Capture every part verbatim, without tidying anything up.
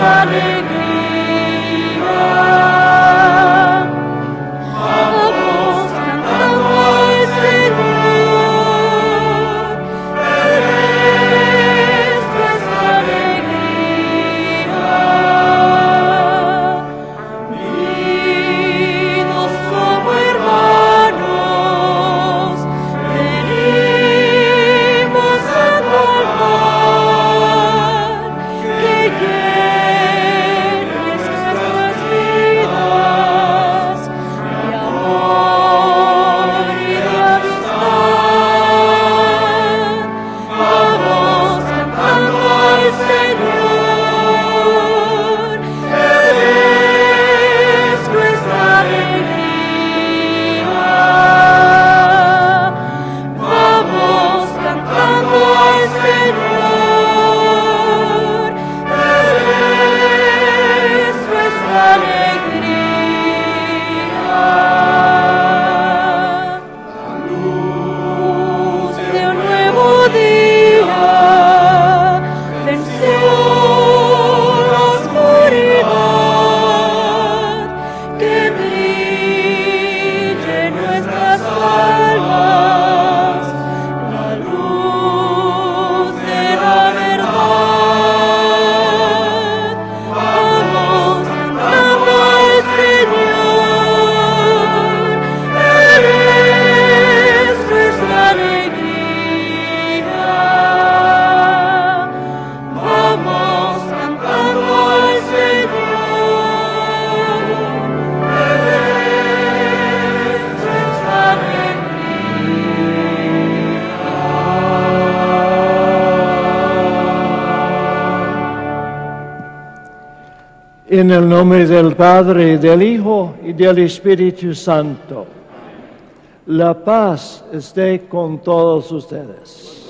En el nombre del Padre, del Hijo y del Espíritu Santo. La paz esté con todos ustedes.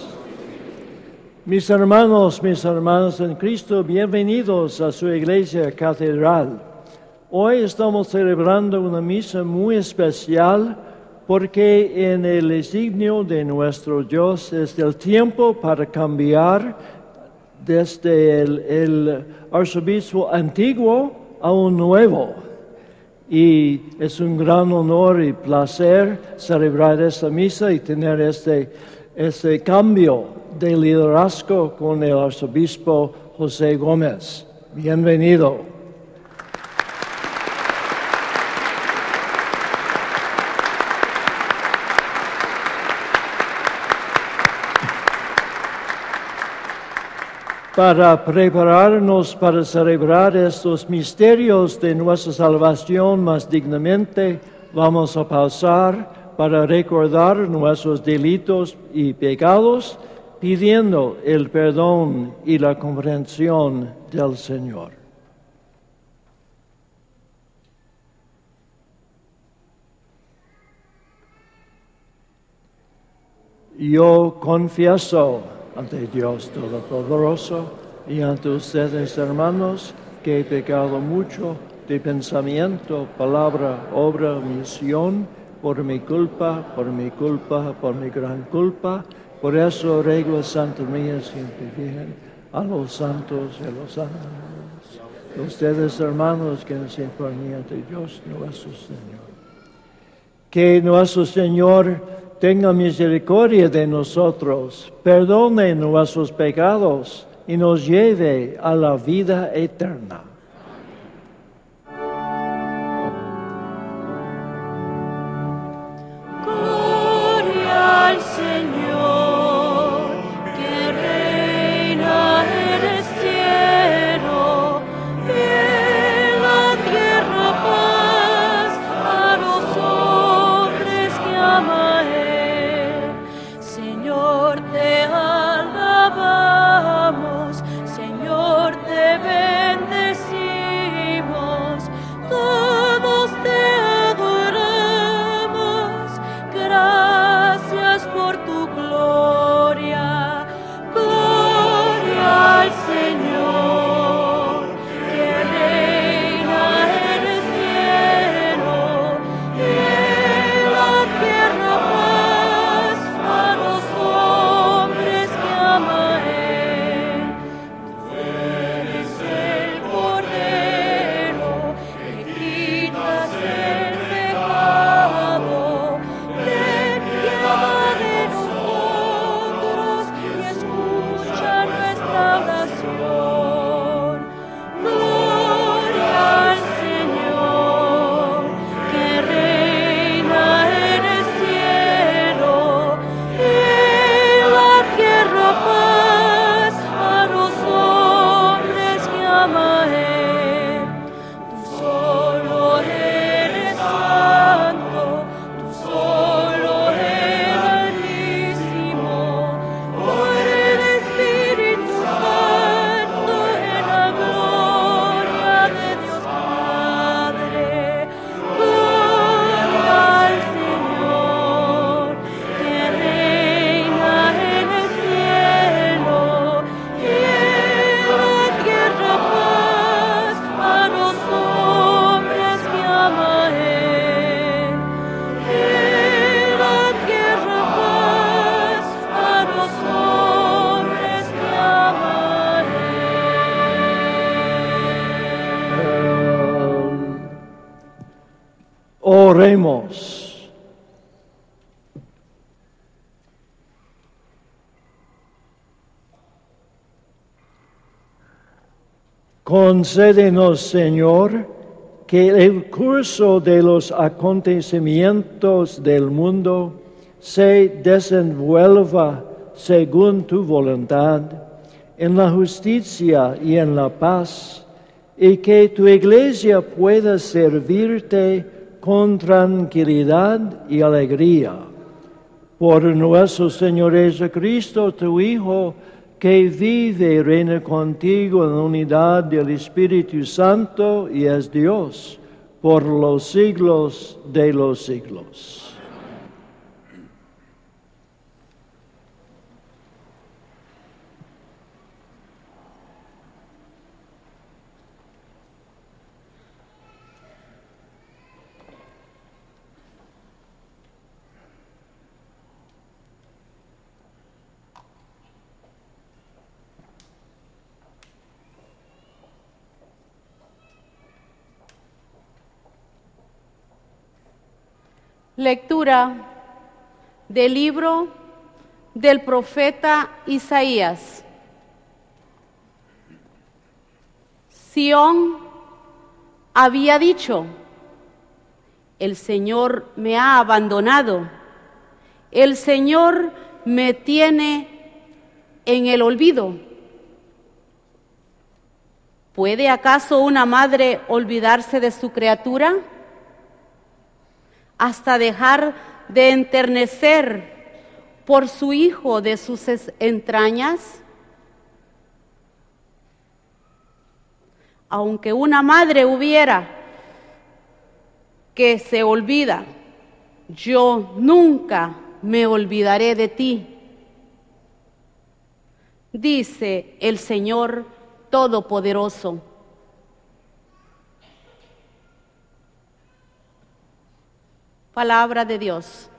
Mis hermanos, mis hermanas en Cristo, bienvenidos a su iglesia catedral. Hoy estamos celebrando una misa muy especial porque en el designio de nuestro Dios es el tiempo para cambiar desde el, el arzobispo antiguo a un nuevo. Y es un gran honor y placer celebrar esta misa y tener este, este cambio de liderazgo con el arzobispo José Gómez. Bienvenido. Para prepararnos para celebrar estos misterios de nuestra salvación más dignamente, vamos a pausar para recordar nuestros delitos y pecados, pidiendo el perdón y la comprensión del Señor. Yo confieso ante Dios Todopoderoso y ante ustedes, hermanos, que he pecado mucho de pensamiento, palabra, obra, omisión, por mi culpa, por mi culpa, por mi gran culpa. Por eso ruego, Santa María, siempre Virgen, a los santos y a los ángeles, a ustedes, hermanos, que nos informen ante Dios nuestro Señor. Que nuestro Señor tenga misericordia de nosotros, perdone nuestros pecados y nos lleve a la vida eterna. Gloria al Señor, que reina en el cielo, y en la tierra paz a los hombres que ama. Señor, te alabamos, Señor, te bendecimos. Oremos. Concédenos, Señor, que el curso de los acontecimientos del mundo se desenvuelva según tu voluntad, en la justicia y en la paz, y que tu Iglesia pueda servirte con tranquilidad y alegría. Por nuestro Señor Jesucristo, tu Hijo, que vive y reina contigo en la unidad del Espíritu Santo y es Dios por los siglos de los siglos. Lectura del libro del profeta Isaías. Sión había dicho: el Señor me ha abandonado, el Señor me tiene en el olvido. ¿Puede acaso una madre olvidarse de su criatura hasta dejar de enternecer por su hijo de sus entrañas? Aunque una madre hubiera que se olvida, yo nunca me olvidaré de ti, dice el Señor Todopoderoso. Palabra de Dios.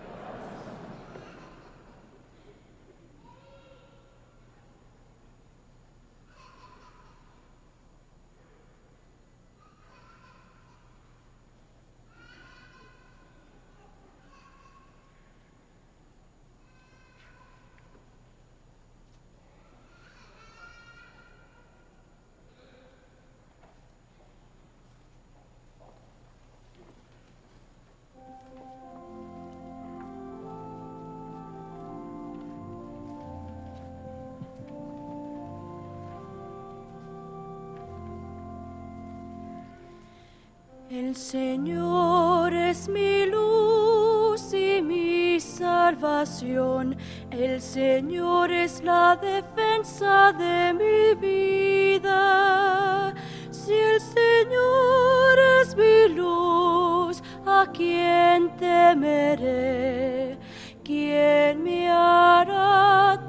El Señor es mi luz y mi salvación. El Señor es la defensa de mi vida. Si el Señor es mi luz, ¿a quién temeré? ¿Quién me hará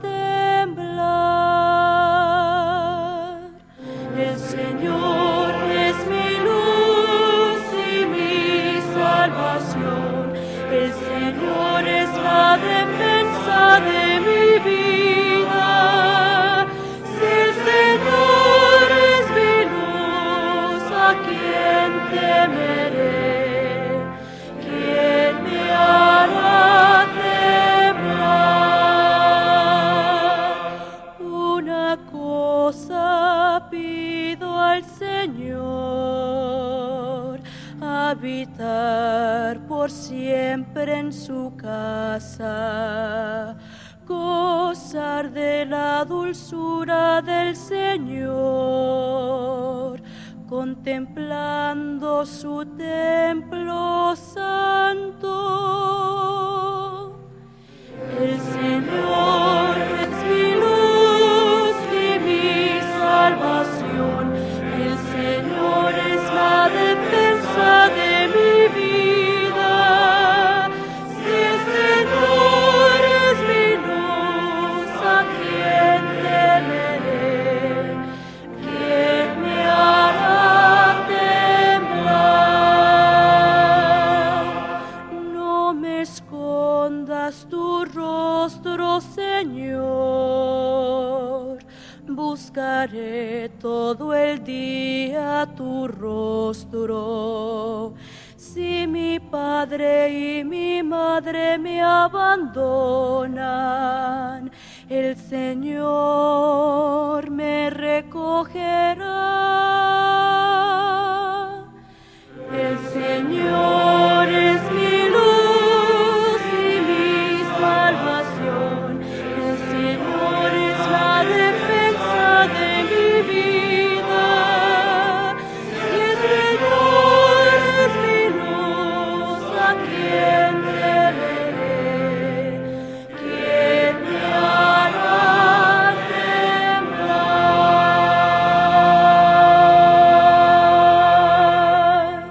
temblar? El Señor es mi luz y mi salvación. El Señor es la defensa de mi vida. Si el Señor es mi luz, ¿a quién temeré? ¿Quién me hará temblar? Una cosa pido al Señor, habitar por siempre en su casa, gozar de la dulzura del Señor, contemplando su templo santo. El Señor es mi luz y mi salvación. El Señor es la defensa de mi vida. Si el Señor es mi luz, ¿a quién temeré? ¿Quién me hará temblar? No me escondas tu rostro, Señor. Buscaré todo el día tu rostro. Si mi padre y mi madre me abandonan, el Señor me recogerá. El Señor es mi luz y mi salvación. El Señor es la defensa de mi vida. Si el Señor es mi luz, ¿a quién temeré? ¿Quién me hará temblar?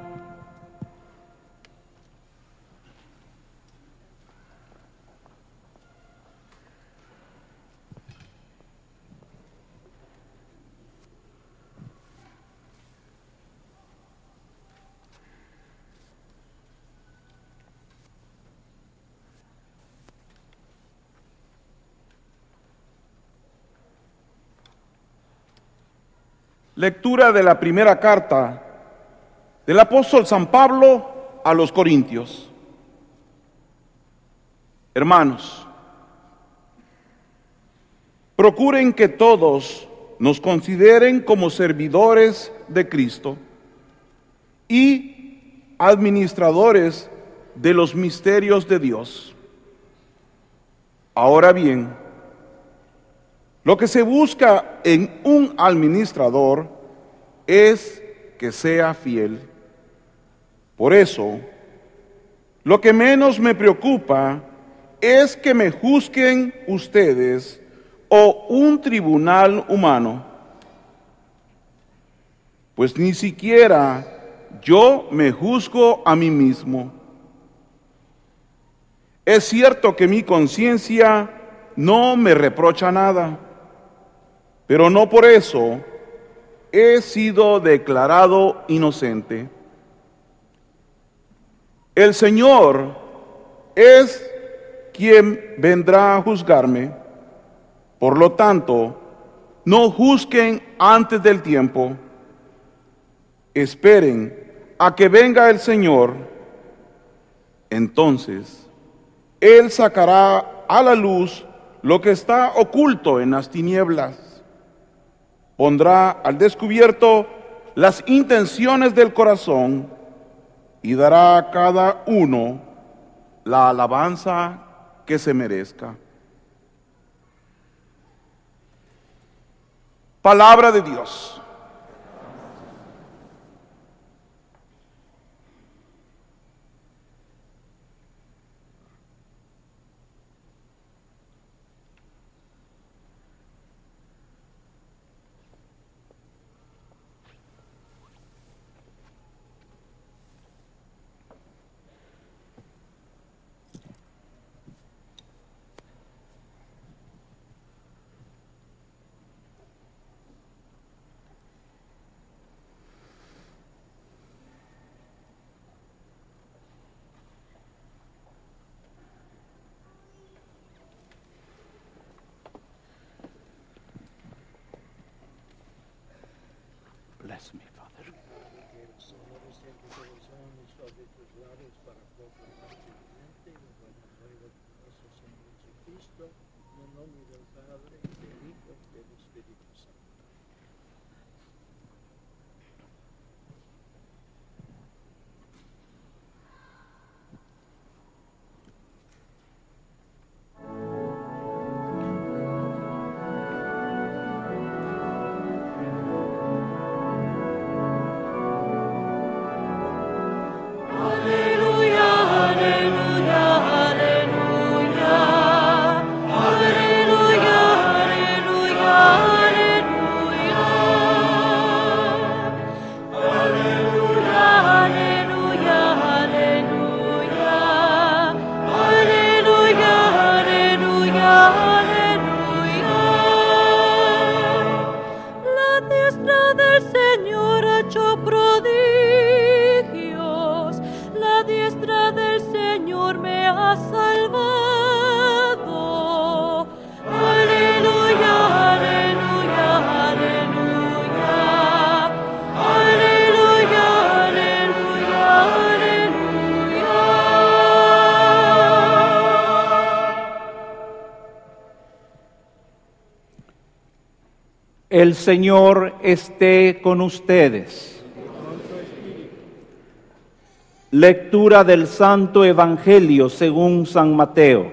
Lectura de la primera carta del apóstol San Pablo a los Corintios. Hermanos, procuren que todos nos consideren como servidores de Cristo y administradores de los misterios de Dios. Ahora bien, lo que se busca en un administrador es que sea fiel. Por eso, lo que menos me preocupa es que me juzguen ustedes o un tribunal humano, pues ni siquiera yo me juzgo a mí mismo. Es cierto que mi conciencia no me reprocha nada, pero no por eso he sido declarado inocente. El Señor es quien vendrá a juzgarme. Por lo tanto, no juzguen antes del tiempo. Esperen a que venga el Señor. Entonces, Él sacará a la luz lo que está oculto en las tinieblas. Pondrá al descubierto las intenciones del corazón y dará a cada uno la alabanza que se merezca. Palabra de Dios. Bless me, Father. Aleluya, aleluya, aleluya, El Señor esté con ustedes. Lectura del Santo Evangelio según San Mateo.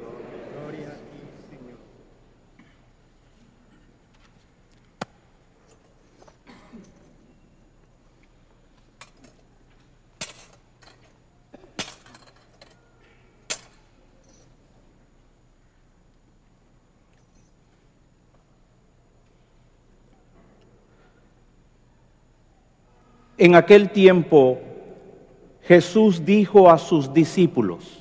En aquel tiempo, Jesús dijo a sus discípulos: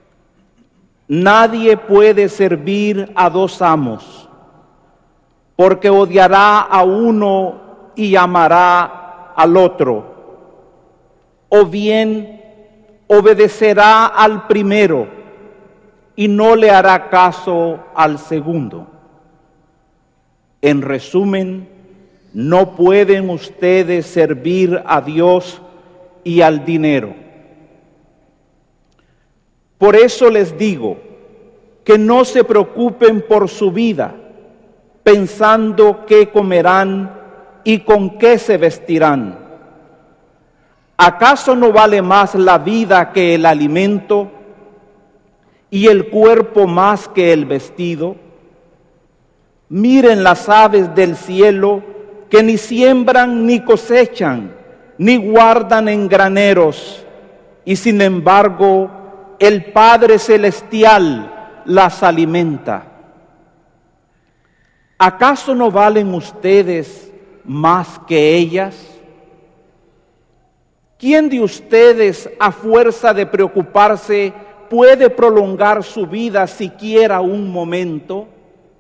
nadie puede servir a dos amos, porque odiará a uno y amará al otro, o bien obedecerá al primero y no le hará caso al segundo. En resumen, no pueden ustedes servir a Dios y al dinero. Por eso les digo que no se preocupen por su vida, pensando qué comerán y con qué se vestirán. ¿Acaso no vale más la vida que el alimento y el cuerpo más que el vestido? Miren las aves del cielo, que ni siembran ni cosechan, ni guardan en graneros, y sin embargo el Padre Celestial las alimenta. ¿Acaso no valen ustedes más que ellas? ¿Quién de ustedes, a fuerza de preocuparse, puede prolongar su vida siquiera un momento?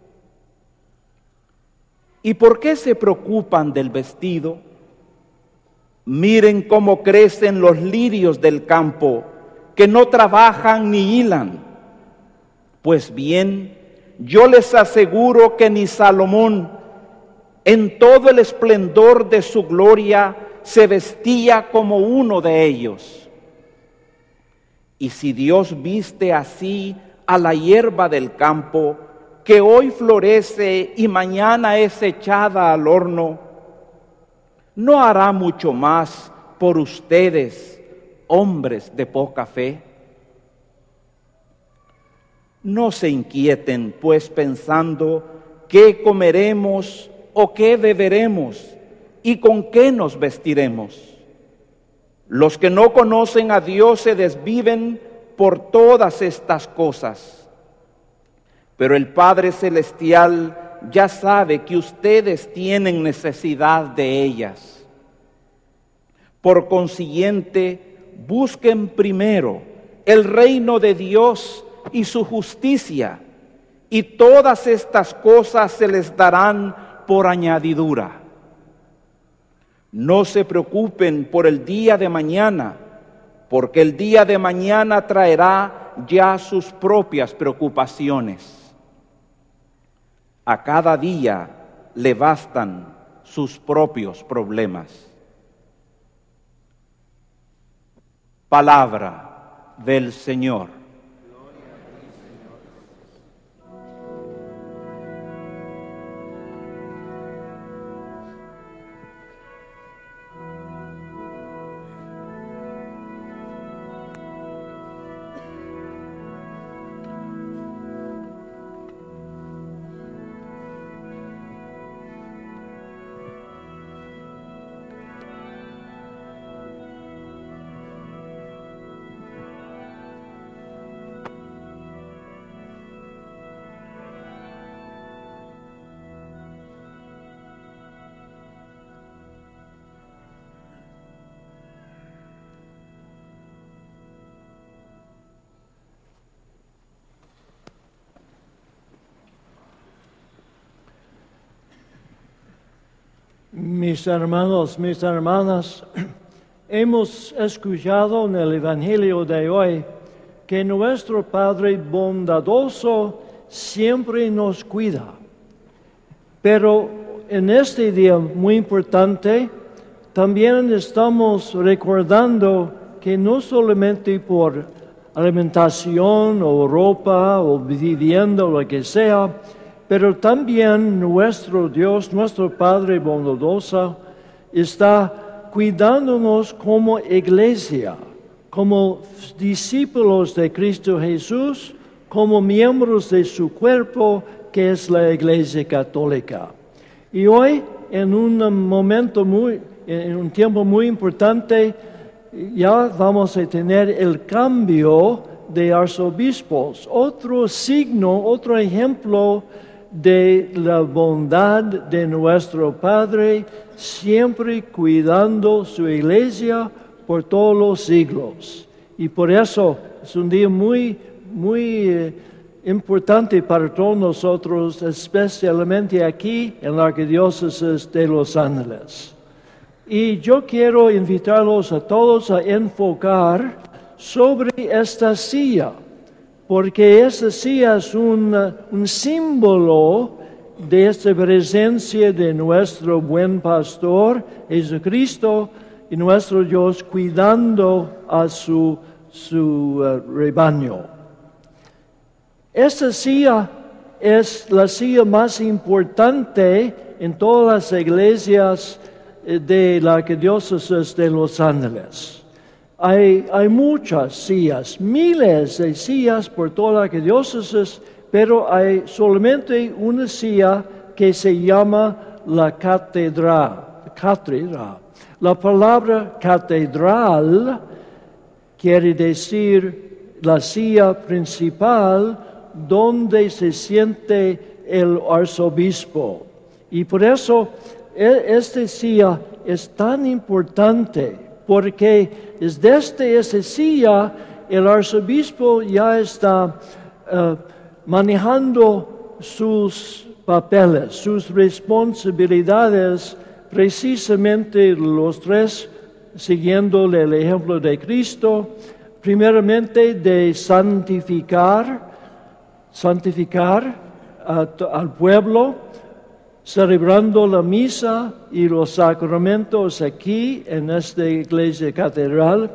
¿Y por qué se preocupan del vestido? Miren cómo crecen los lirios del campo, que no trabajan ni hilan. Pues bien, yo les aseguro que ni Salomón, en todo el esplendor de su gloria, se vestía como uno de ellos. Y si Dios viste así a la hierba del campo, que hoy florece y mañana es echada al horno, ¿no hará mucho más por ustedes, hombres de poca fe? No se inquieten, pues, pensando qué comeremos o qué beberemos y con qué nos vestiremos. Los que no conocen a Dios se desviven por todas estas cosas. Pero el Padre Celestial ya sabe que ustedes tienen necesidad de ellas. Por consiguiente, busquen primero el reino de Dios y su justicia, y todas estas cosas se les darán por añadidura. No se preocupen por el día de mañana, porque el día de mañana traerá ya sus propias preocupaciones. A cada día le bastan sus propios problemas. Palabra del Señor. Mis hermanos, mis hermanas, hemos escuchado en el Evangelio de hoy que nuestro Padre bondadoso siempre nos cuida. Pero en este día muy importante, también estamos recordando que no solamente por alimentación o ropa o vivienda o lo que sea, pero también nuestro Dios, nuestro Padre bondadoso, está cuidándonos como iglesia, como discípulos de Cristo Jesús, como miembros de su cuerpo, que es la Iglesia Católica. Y hoy, en un momento muy, en un tiempo muy importante, ya vamos a tener el cambio de arzobispos, otro signo, otro ejemplo de la bondad de nuestro Padre, siempre cuidando su iglesia por todos los siglos. Y por eso es un día muy, muy eh, importante para todos nosotros, especialmente aquí en la Arquidiócesis de Los Ángeles. Y yo quiero invitarlos a todos a enfocar sobre esta silla, porque esta silla es un, un símbolo de esta presencia de nuestro buen pastor, Jesucristo, y nuestro Dios cuidando a su, su uh, rebaño. Esta silla es la silla más importante en todas las iglesias de la Arquidiócesis de Los Ángeles. Hay, hay muchas sillas, miles de sillas por toda la Arquidiócesis, pero hay solamente una silla que se llama la catedral. catedral. La palabra catedral quiere decir la silla principal donde se siente el arzobispo. Y por eso esta silla es tan importante, porque es desde esa silla el arzobispo ya está uh, manejando sus papeles, sus responsabilidades, precisamente los tres, siguiendo el ejemplo de Cristo, primeramente de santificar, santificar a, al pueblo, celebrando la misa y los sacramentos aquí en esta iglesia catedral.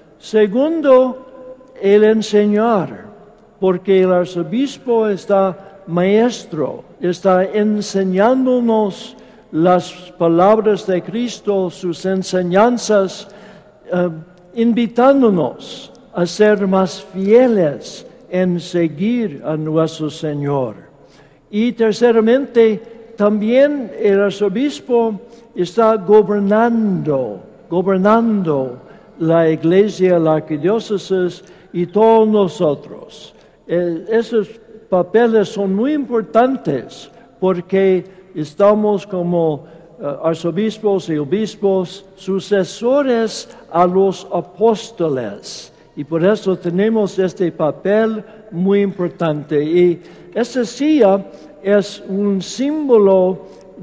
Segundo, el enseñar, porque el arzobispo está maestro, está enseñándonos las palabras de Cristo, sus enseñanzas, uh, invitándonos a ser más fieles en seguir a nuestro Señor. Y terceramente, también el arzobispo está gobernando, gobernando la iglesia, la arquidiócesis y todos nosotros. Eh, esos papeles son muy importantes porque estamos como uh, arzobispos y obispos sucesores a los apóstoles. Y por eso tenemos este papel muy importante. Y esta silla es un símbolo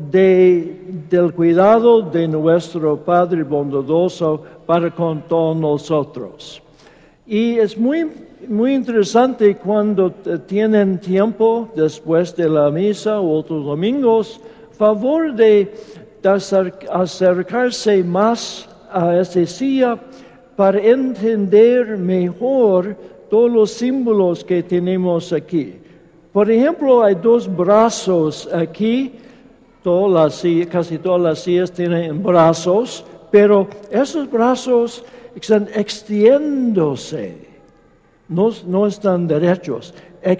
de, del cuidado de nuestro Padre bondadoso para con todos nosotros. Y es muy, muy interesante cuando tienen tiempo después de la misa o otros domingos, favor de, de acercarse más a esta silla para entender mejor todos los símbolos que tenemos aquí. Por ejemplo, hay dos brazos aquí, todas las sillas, casi todas las sillas tienen brazos, pero esos brazos están extendiéndose, no, no están derechos,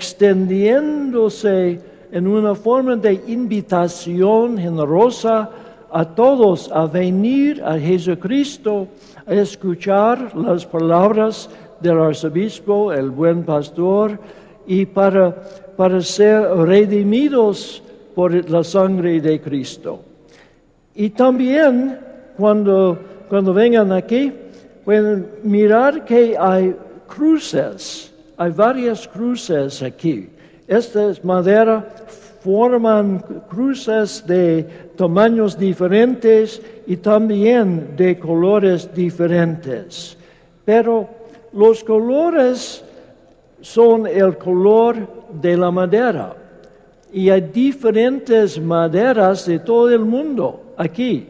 extendiéndose en una forma de invitación generosa a todos a venir a Jesucristo, a escuchar las palabras del arzobispo, el buen pastor, y para, para ser redimidos por la sangre de Cristo. Y también, cuando, cuando vengan aquí, pueden mirar que hay cruces, hay varias cruces aquí. Esta es madera, forman cruces de tamaños diferentes y también de colores diferentes. Pero los colores son el color de la madera. Y hay diferentes maderas de todo el mundo aquí,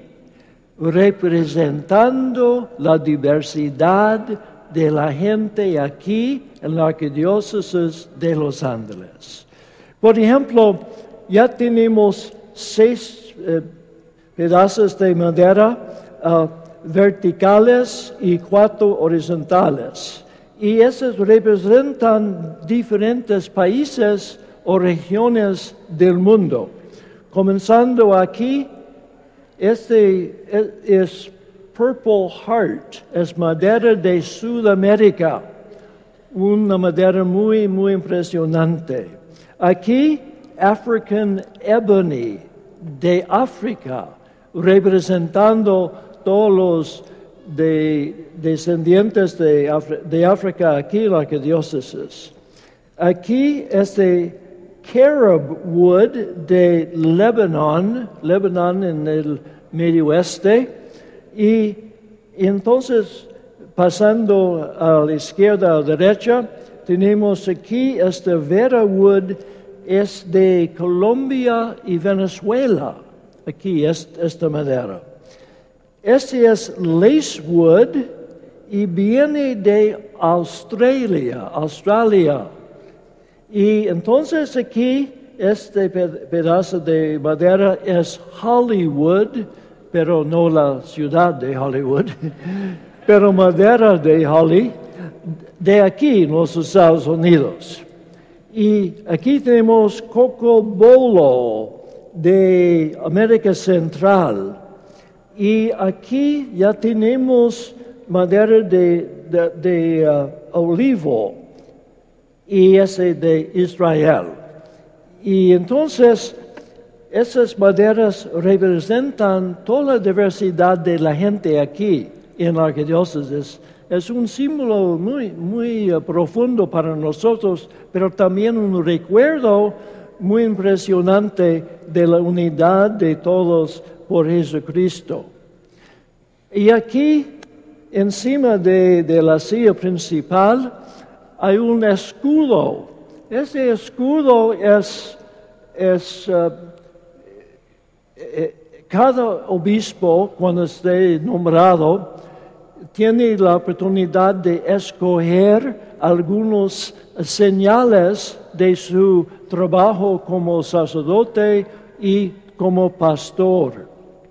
representando la diversidad de la gente aquí en la Arquidiócesis de Los Ángeles. Por ejemplo, ya tenemos seis eh, pedazos de madera uh, verticales y cuatro horizontales. Y esos representan diferentes países o regiones del mundo. Comenzando aquí, este es Purple Heart, es madera de Sudamérica, una madera muy, muy impresionante. Aquí, African Ebony, de África, representando todos los de, descendientes de, Afri- de África aquí, la arquidiócesis. Aquí es de Carob Wood de Lebanon, Lebanon en el Medio Oeste, y entonces pasando a la izquierda a la derecha, tenemos aquí este Vera Wood, es de Colombia y Venezuela, aquí es, esta madera. Este es Lacewood y viene de Australia, Australia. Y entonces aquí este pedazo de madera es Hollywood, pero no la ciudad de Hollywood, pero madera de Holly, de aquí en los Estados Unidos. Y aquí tenemos Cocobolo de América Central. Y aquí ya tenemos madera de, de, de uh, olivo y ese de Israel. Y entonces esas maderas representan toda la diversidad de la gente aquí en la arquidiócesis. Es un símbolo muy, muy uh, profundo para nosotros, pero también un recuerdo muy impresionante de la unidad de todos por Jesucristo. Y aquí, encima de, de la silla principal, hay un escudo. Ese escudo es, es uh, eh, cada obispo, cuando esté nombrado, tiene la oportunidad de escoger algunos señales de su trabajo como sacerdote y como pastor.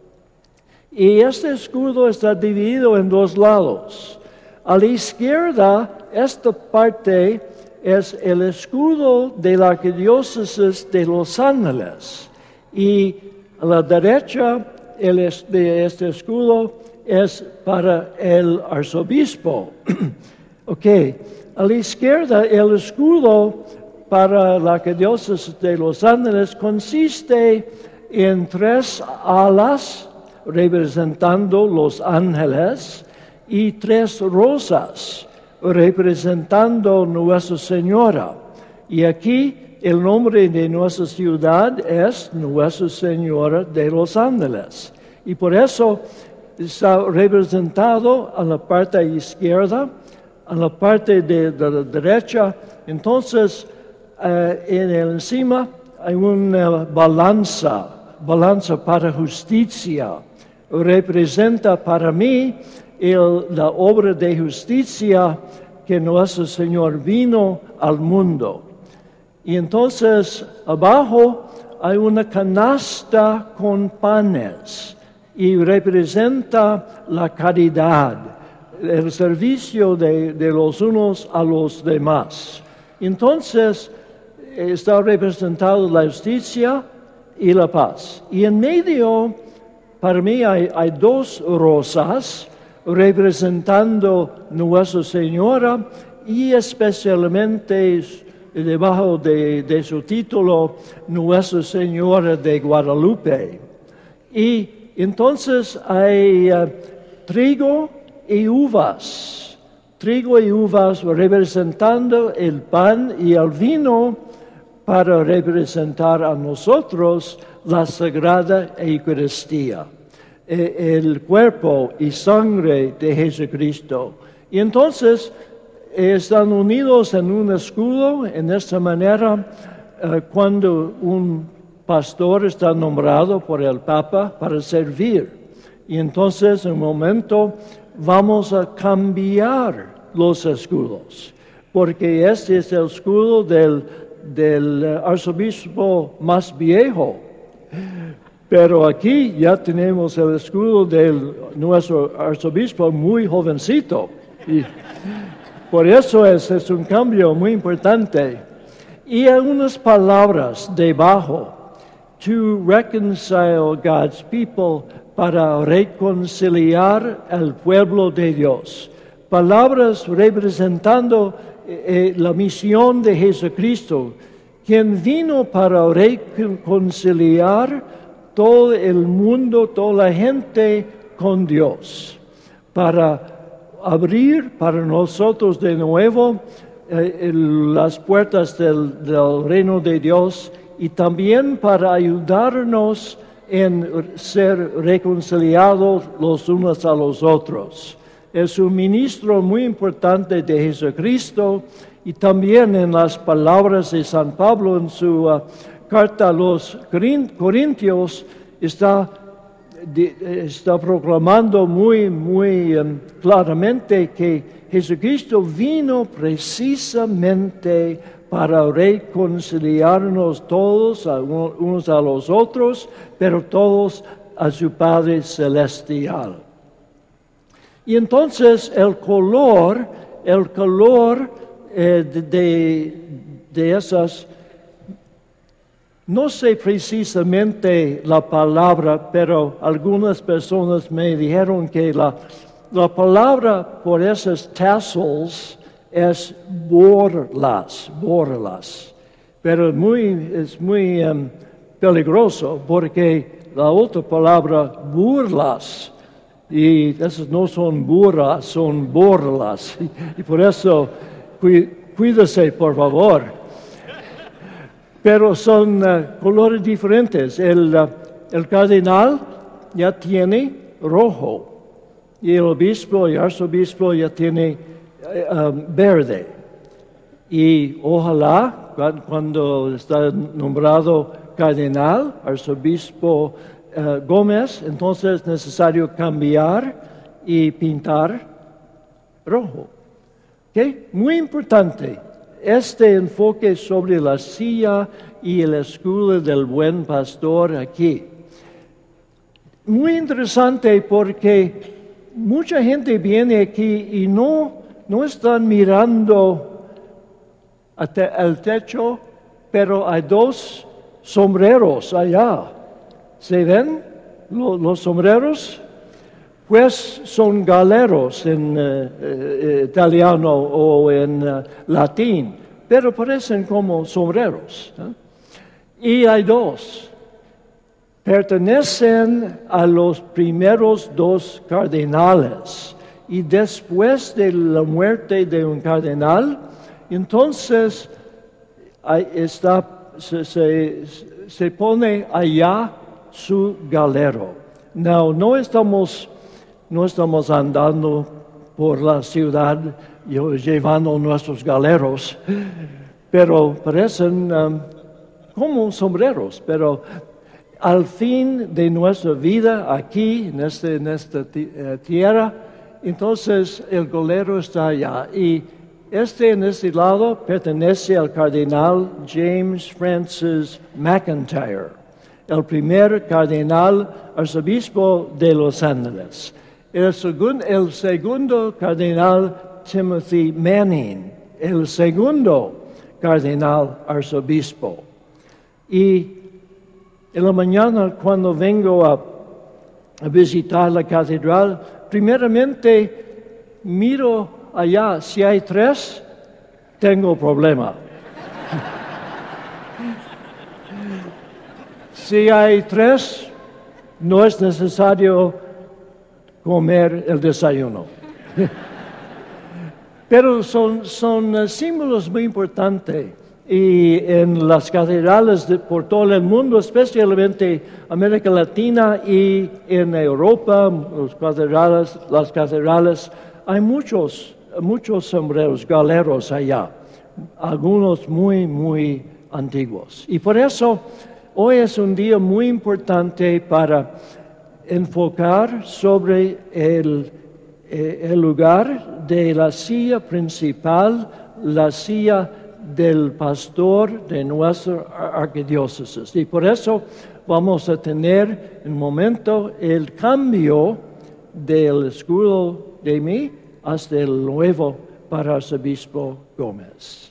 Y este escudo está dividido en dos lados. A la izquierda, esta parte es el escudo de la arquidiócesis de Los Ángeles. Y a la derecha, el de este escudo es para el arzobispo. Ok, a la izquierda, el escudo para la arquidiócesis de Los Ángeles consiste en tres alas representando los ángeles y tres rosas representando Nuestra Señora. Y aquí el nombre de nuestra ciudad es Nuestra Señora de los Ángeles. Y por eso está representado a la parte izquierda, a la parte de, de la derecha. Entonces, eh, en el encima hay una balanza, balanza para justicia. Representa para mí el, la obra de justicia que nuestro Señor vino al mundo. Y entonces abajo hay una canasta con panes y representa la caridad, el servicio de, de los unos a los demás. Entonces está representada la justicia y la paz. Y en medio, para mí, hay, hay dos rosas representando Nuestra Señora y especialmente debajo de, de su título, Nuestra Señora de Guadalupe. Y entonces hay uh, trigo y uvas, trigo y uvas representando el pan y el vino para representar a nosotros la Sagrada Eucaristía, el cuerpo y sangre de Jesucristo. Y entonces están unidos en un escudo, en esta manera, eh, cuando un pastor está nombrado por el Papa para servir. Y entonces, en un momento, vamos a cambiar los escudos, porque este es el escudo del, del arzobispo más viejo. Pero aquí ya tenemos el escudo de nuestro arzobispo muy jovencito. Y por eso es, es un cambio muy importante. Y hay unas palabras debajo. To reconcile God's people, para reconciliar al pueblo de Dios. Palabras representando eh, la misión de Jesucristo, quien vino para reconciliar todo el mundo, toda la gente con Dios, para abrir para nosotros de nuevo eh, el, las puertas del, del reino de Dios y también para ayudarnos en ser reconciliados los unos a los otros. Es un ministro muy importante de Jesucristo y también en las palabras de San Pablo en su uh, carta a los Corintios está, de, está proclamando muy, muy um, claramente que Jesucristo vino precisamente para reconciliarnos todos a unos a los otros, pero todos a su Padre Celestial. Y entonces el color, el color eh, de, de esas, no sé precisamente la palabra, pero algunas personas me dijeron que la, la palabra por esos tassels es borlas, borlas. Pero muy, es muy um, peligroso porque la otra palabra, burlas, y esas no son burras, son borlas. Y, y por eso, cu, cuídese, por favor. Pero son uh, colores diferentes. El, uh, el cardenal ya tiene rojo, y el obispo y arzobispo ya tiene Um, verde. Y ojalá cuando está nombrado cardenal, arzobispo uh, Gómez, entonces es necesario cambiar y pintar rojo. ¿Okay? Muy importante este enfoque sobre la silla y el escudo del buen pastor aquí. Muy interesante porque mucha gente viene aquí y no No están mirando al techo, pero hay dos sombreros allá. ¿Se ven los, los sombreros? Pues son galeros en uh, uh, italiano o en uh, latín, pero parecen como sombreros. ¿eh? Y hay dos. Pertenecen a los primeros dos cardenales. Y después de la muerte de un cardenal, entonces está, se, se, se pone allá su galero. No, no estamos, no estamos andando por la ciudad llevando nuestros galeros, pero parecen um, como sombreros, pero al fin de nuestra vida aquí, en, este, en esta tierra, entonces el golero está allá y este en este lado pertenece al cardenal James Francis McIntyre, el primer cardenal arzobispo de Los Ángeles. El, segun, el segundo cardenal Timothy Manning, el segundo cardenal arzobispo. Y en la mañana cuando vengo a, a visitar la catedral, primeramente miro allá, si hay tres, tengo problema. Si hay tres, no es necesario comer el desayuno. Pero son, son símbolos muy importantes. Y en las catedrales de, por todo el mundo, especialmente América Latina y en Europa, los catedrales, las catedrales, hay muchos, muchos sombreros, galeros allá, algunos muy, muy antiguos. Y por eso hoy es un día muy importante para enfocar sobre el, eh, el lugar de la silla principal, la silla del pastor de nuestra arquidiócesis. Y por eso vamos a tener en un momento el cambio del escudo de mí hasta el nuevo para arzobispo Gómez.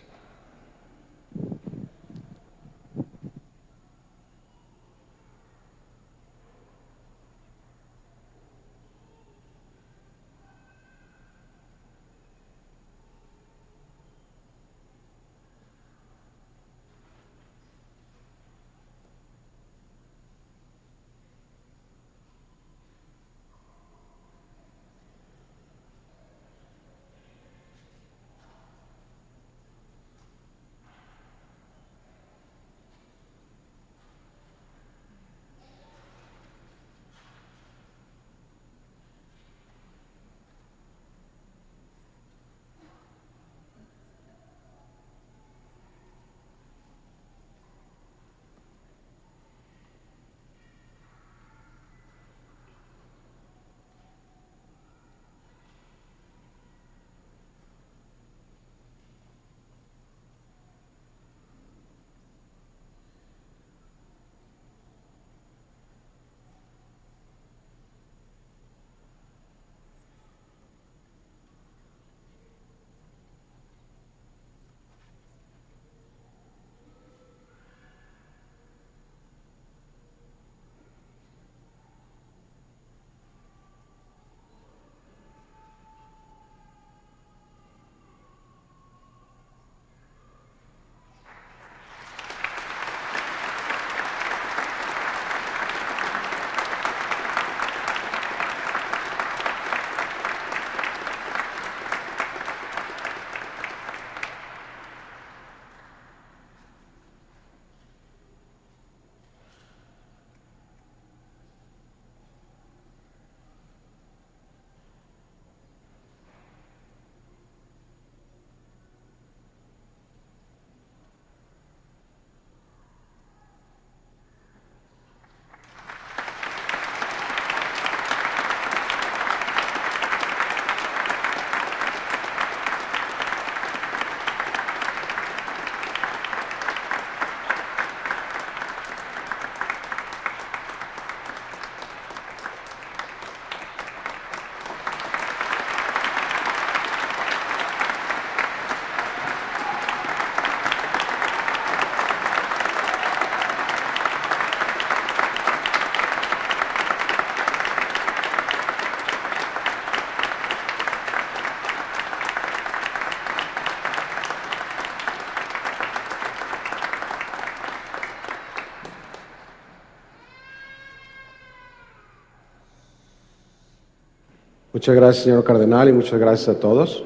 Muchas gracias, señor cardenal, y muchas gracias a todos.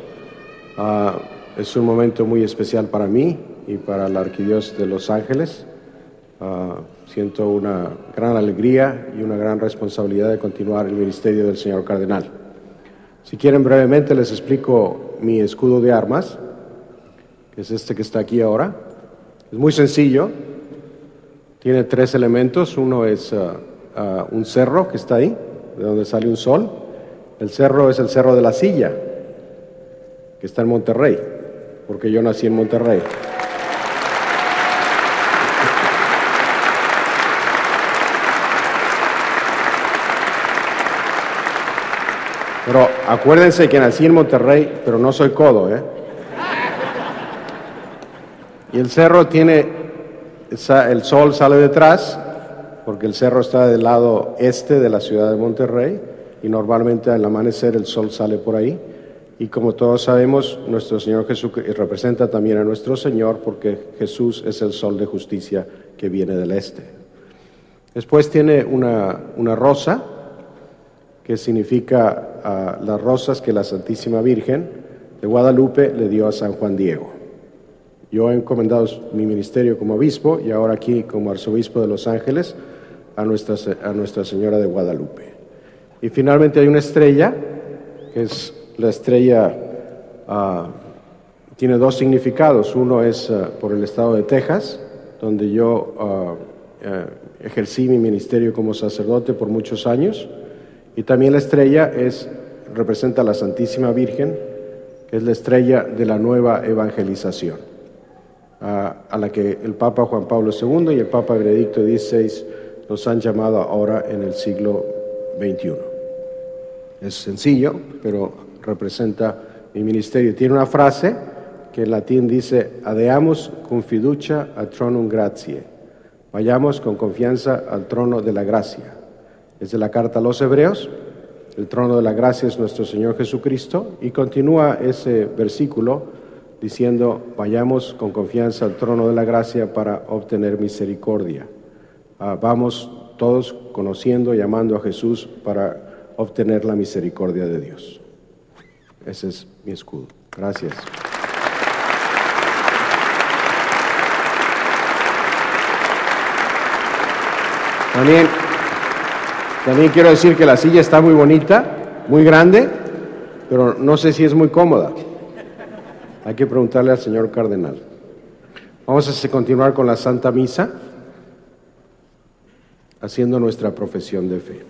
Uh, es un momento muy especial para mí y para la Arquidiócesis de Los Ángeles. Uh, siento una gran alegría y una gran responsabilidad de continuar el ministerio del señor cardenal. Si quieren, brevemente les explico mi escudo de armas, que es este que está aquí ahora. Es muy sencillo. Tiene tres elementos. Uno es uh, uh, un cerro que está ahí, de donde sale un sol. El cerro es el Cerro de la Silla, que está en Monterrey, porque yo nací en Monterrey. Pero acuérdense que nací en Monterrey, pero no soy codo, ¿eh? Y el cerro tiene, el sol sale detrás, porque el cerro está del lado este de la ciudad de Monterrey, y normalmente al amanecer el sol sale por ahí. Y como todos sabemos, nuestro Señor Jesús representa también a nuestro Señor, porque Jesús es el sol de justicia que viene del este. Después tiene una, una rosa, que significa uh, las rosas que la Santísima Virgen de Guadalupe le dio a San Juan Diego. Yo he encomendado mi ministerio como obispo y ahora aquí como arzobispo de Los Ángeles a Nuestra, a Nuestra Señora de Guadalupe. Y finalmente hay una estrella, que es la estrella, uh, tiene dos significados. Uno es uh, por el estado de Texas, donde yo uh, uh, ejercí mi ministerio como sacerdote por muchos años. Y también la estrella es, representa a la Santísima Virgen, que es la estrella de la nueva evangelización. a, a la que el Papa Juan Pablo segundo y el Papa Benedicto dieciséis nos han llamado ahora en el siglo veintiuno. Es sencillo, pero representa mi ministerio. Tiene una frase que en latín dice: adeamus cum fiducia ad tronum gratiae. Vayamos con confianza al trono de la gracia. Es de la carta a los Hebreos. El trono de la gracia es nuestro Señor Jesucristo, y continúa ese versículo diciendo: vayamos con confianza al trono de la gracia para obtener misericordia. Uh, vamos todos conociendo y amando a Jesús para obtener la misericordia de Dios. Ese es mi escudo. Gracias. También, también quiero decir que la silla está muy bonita, muy grande, pero no sé si es muy cómoda. Hay que preguntarle al señor cardenal. Vamos a continuar con la Santa Misa, haciendo nuestra profesión de fe.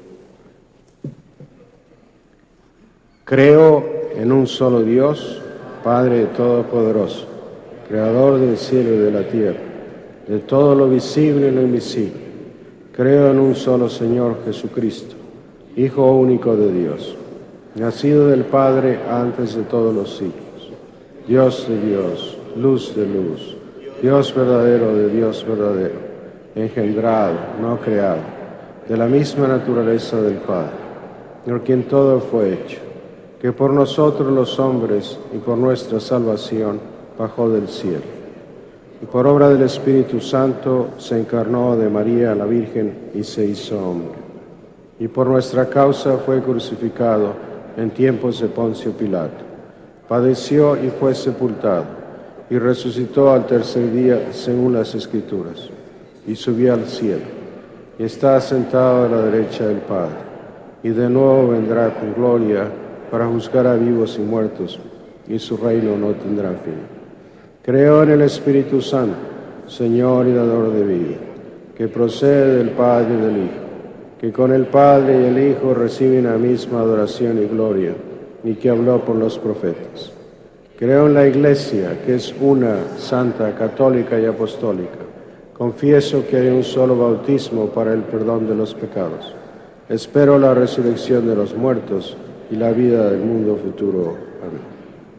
Creo en un solo Dios, Padre Todopoderoso, Creador del cielo y de la tierra, de todo lo visible y lo invisible. Creo en un solo Señor Jesucristo, Hijo único de Dios, nacido del Padre antes de todos los siglos, Dios de Dios, luz de luz, Dios verdadero de Dios verdadero, engendrado, no creado, de la misma naturaleza del Padre, por quien todo fue hecho, que por nosotros los hombres y por nuestra salvación bajó del cielo. Y por obra del Espíritu Santo se encarnó de María la Virgen y se hizo hombre. Y por nuestra causa fue crucificado en tiempos de Poncio Pilato. Padeció y fue sepultado, y resucitó al tercer día según las Escrituras, y subió al cielo, y está sentado a la derecha del Padre, y de nuevo vendrá con gloria para juzgar a vivos y muertos, y su reino no tendrá fin. Creo en el Espíritu Santo, Señor y dador de vida, que procede del Padre y del Hijo, que con el Padre y el Hijo reciben la misma adoración y gloria, y que habló por los profetas. Creo en la Iglesia, que es una, santa, católica y apostólica. Confieso que hay un solo bautismo para el perdón de los pecados. Espero la resurrección de los muertos y la vida del mundo futuro. Amén.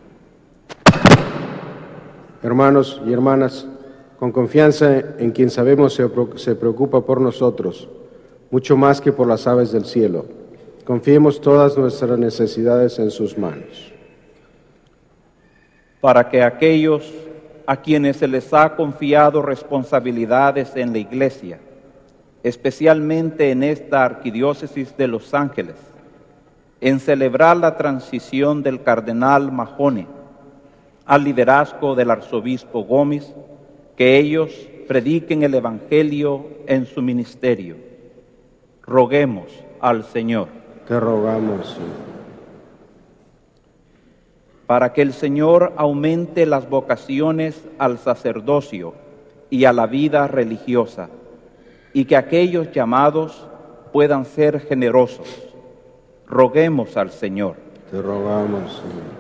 Hermanos y hermanas, con confianza en quien sabemos se preocupa por nosotros, mucho más que por las aves del cielo, confiemos todas nuestras necesidades en sus manos. Para que aquellos a quienes se les ha confiado responsabilidades en la Iglesia, especialmente en esta Arquidiócesis de Los Ángeles, en celebrar la transición del cardenal Mahony al liderazgo del arzobispo Gómez, que ellos prediquen el Evangelio en su ministerio. Roguemos al Señor. Te rogamos, Señor. Para que el Señor aumente las vocaciones al sacerdocio y a la vida religiosa, y que aquellos llamados puedan ser generosos. Roguemos al Señor. Te rogamos, Señor.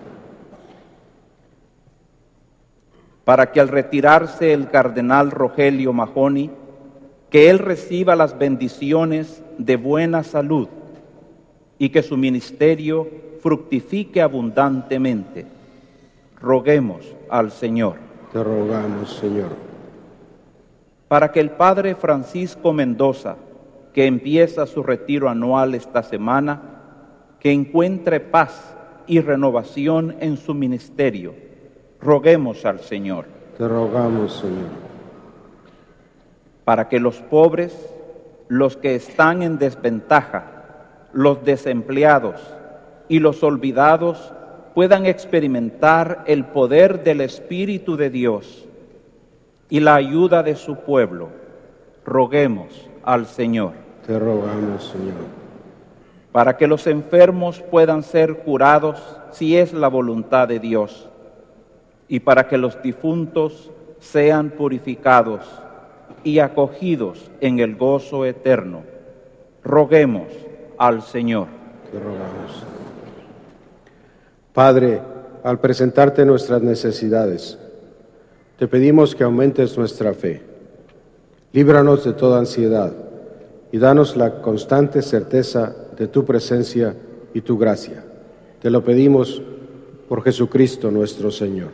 Para que al retirarse el cardenal Rogelio Mahony, que él reciba las bendiciones de buena salud y que su ministerio fructifique abundantemente. Roguemos al Señor. Te rogamos, Señor. Para que el Padre Francisco Mendoza, que empieza su retiro anual esta semana, que encuentre paz y renovación en su ministerio. Roguemos al Señor. Te rogamos, Señor. Para que los pobres, los que están en desventaja, los desempleados y los olvidados puedan experimentar el poder del Espíritu de Dios y la ayuda de su pueblo. Roguemos al Señor. Te rogamos, Señor. Para que los enfermos puedan ser curados si es la voluntad de Dios, y para que los difuntos sean purificados y acogidos en el gozo eterno. Roguemos al Señor. Te rogamos. Padre, al presentarte nuestras necesidades, te pedimos que aumentes nuestra fe. Líbranos de toda ansiedad y danos la constante certeza de tu presencia y tu gracia. Te lo pedimos por Jesucristo nuestro Señor.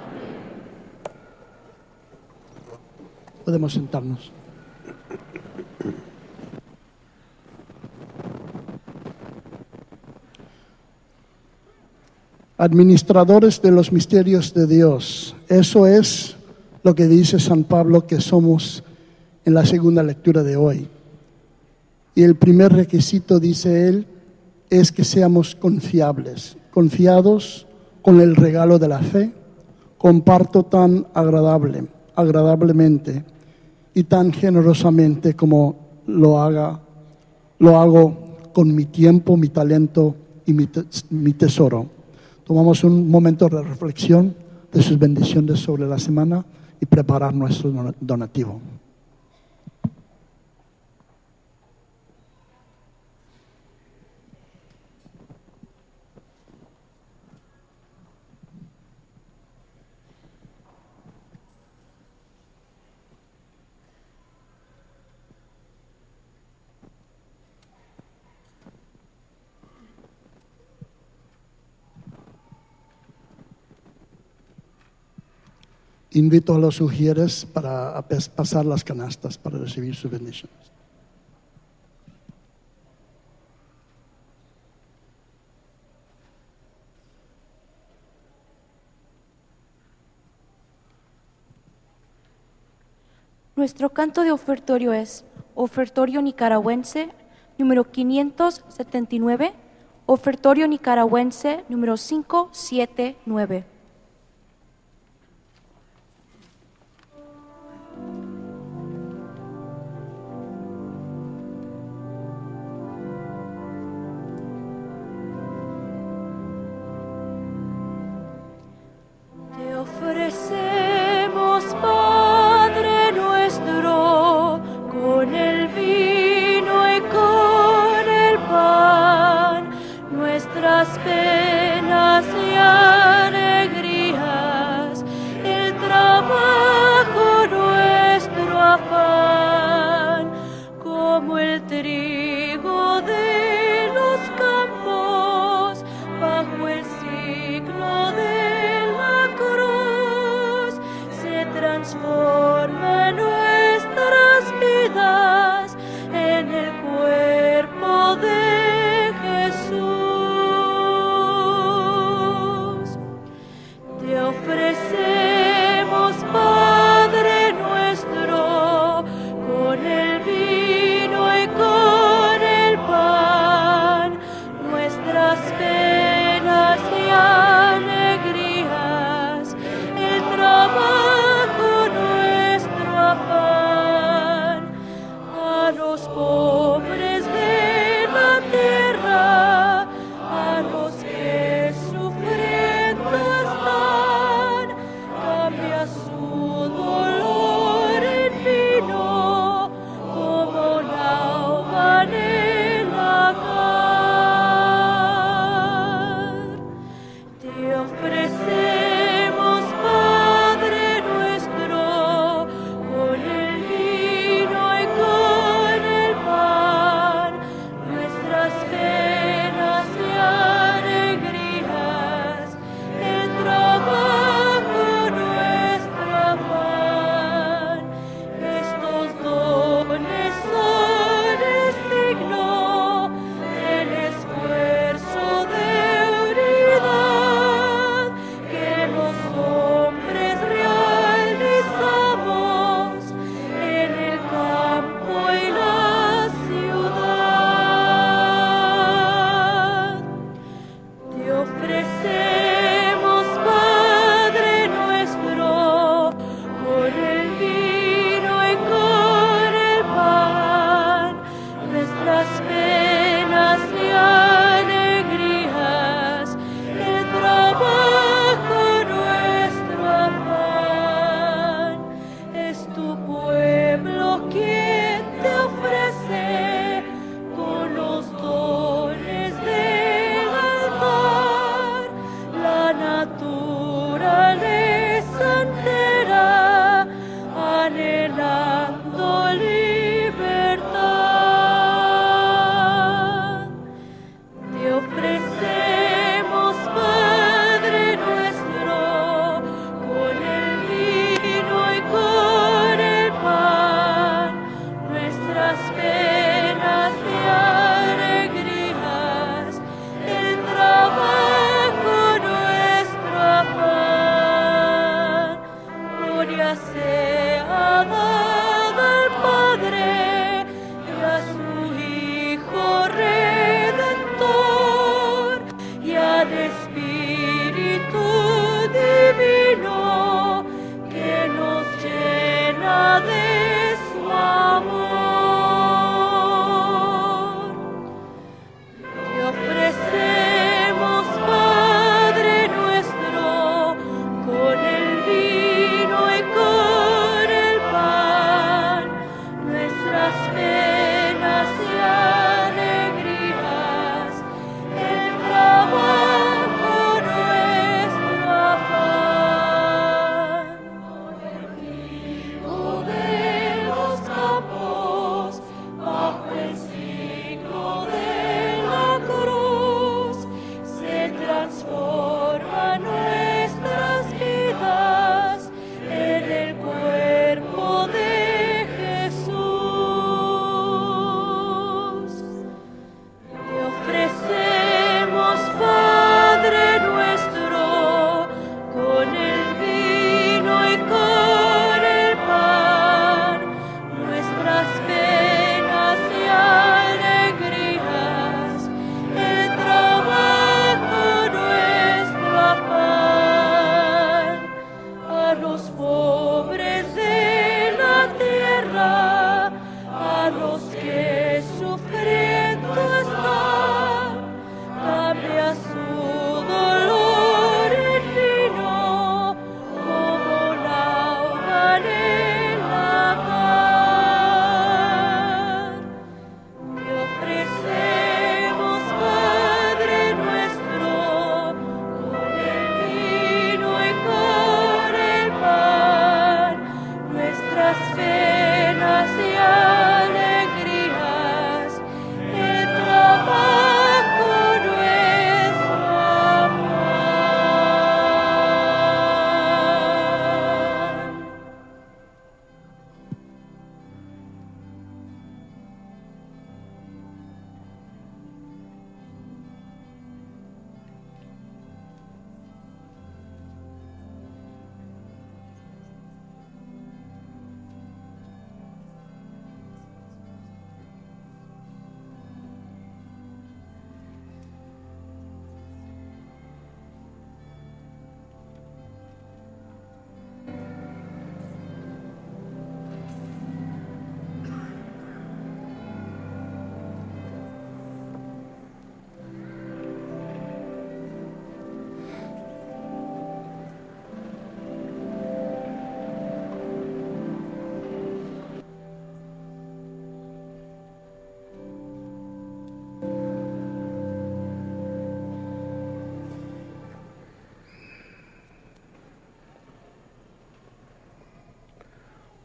Podemos sentarnos. Administradores de los misterios de Dios. Eso es lo que dice San Pablo que somos en la segunda lectura de hoy. Y el primer requisito, dice él, es que seamos confiables, confiados con el regalo de la fe. Comparto tan agradable, agradablemente y tan generosamente como lo haga, lo hago con mi tiempo, mi talento y mi, te- mi tesoro. Tomamos un momento de reflexión de sus bendiciones sobre la semana y preparar nuestro donativo. Invito a los sugieres para a pes- pasar las canastas para recibir sus bendiciones. Nuestro canto de ofertorio es Ofertorio Nicaragüense número quinientos setenta y nueve, Ofertorio Nicaragüense número quinientos setenta y nueve. Te ofrecemos, Padre nuestro, con el vino y con el pan, nuestras penas y alegrías, el trabajo, nuestro afán, como el trigo de los campos, bajo el signo de la cruz, se transforma nuestras vidas en el cuerpo de Jesús. Te ofrecemos, Padre nuestro, con el vino y con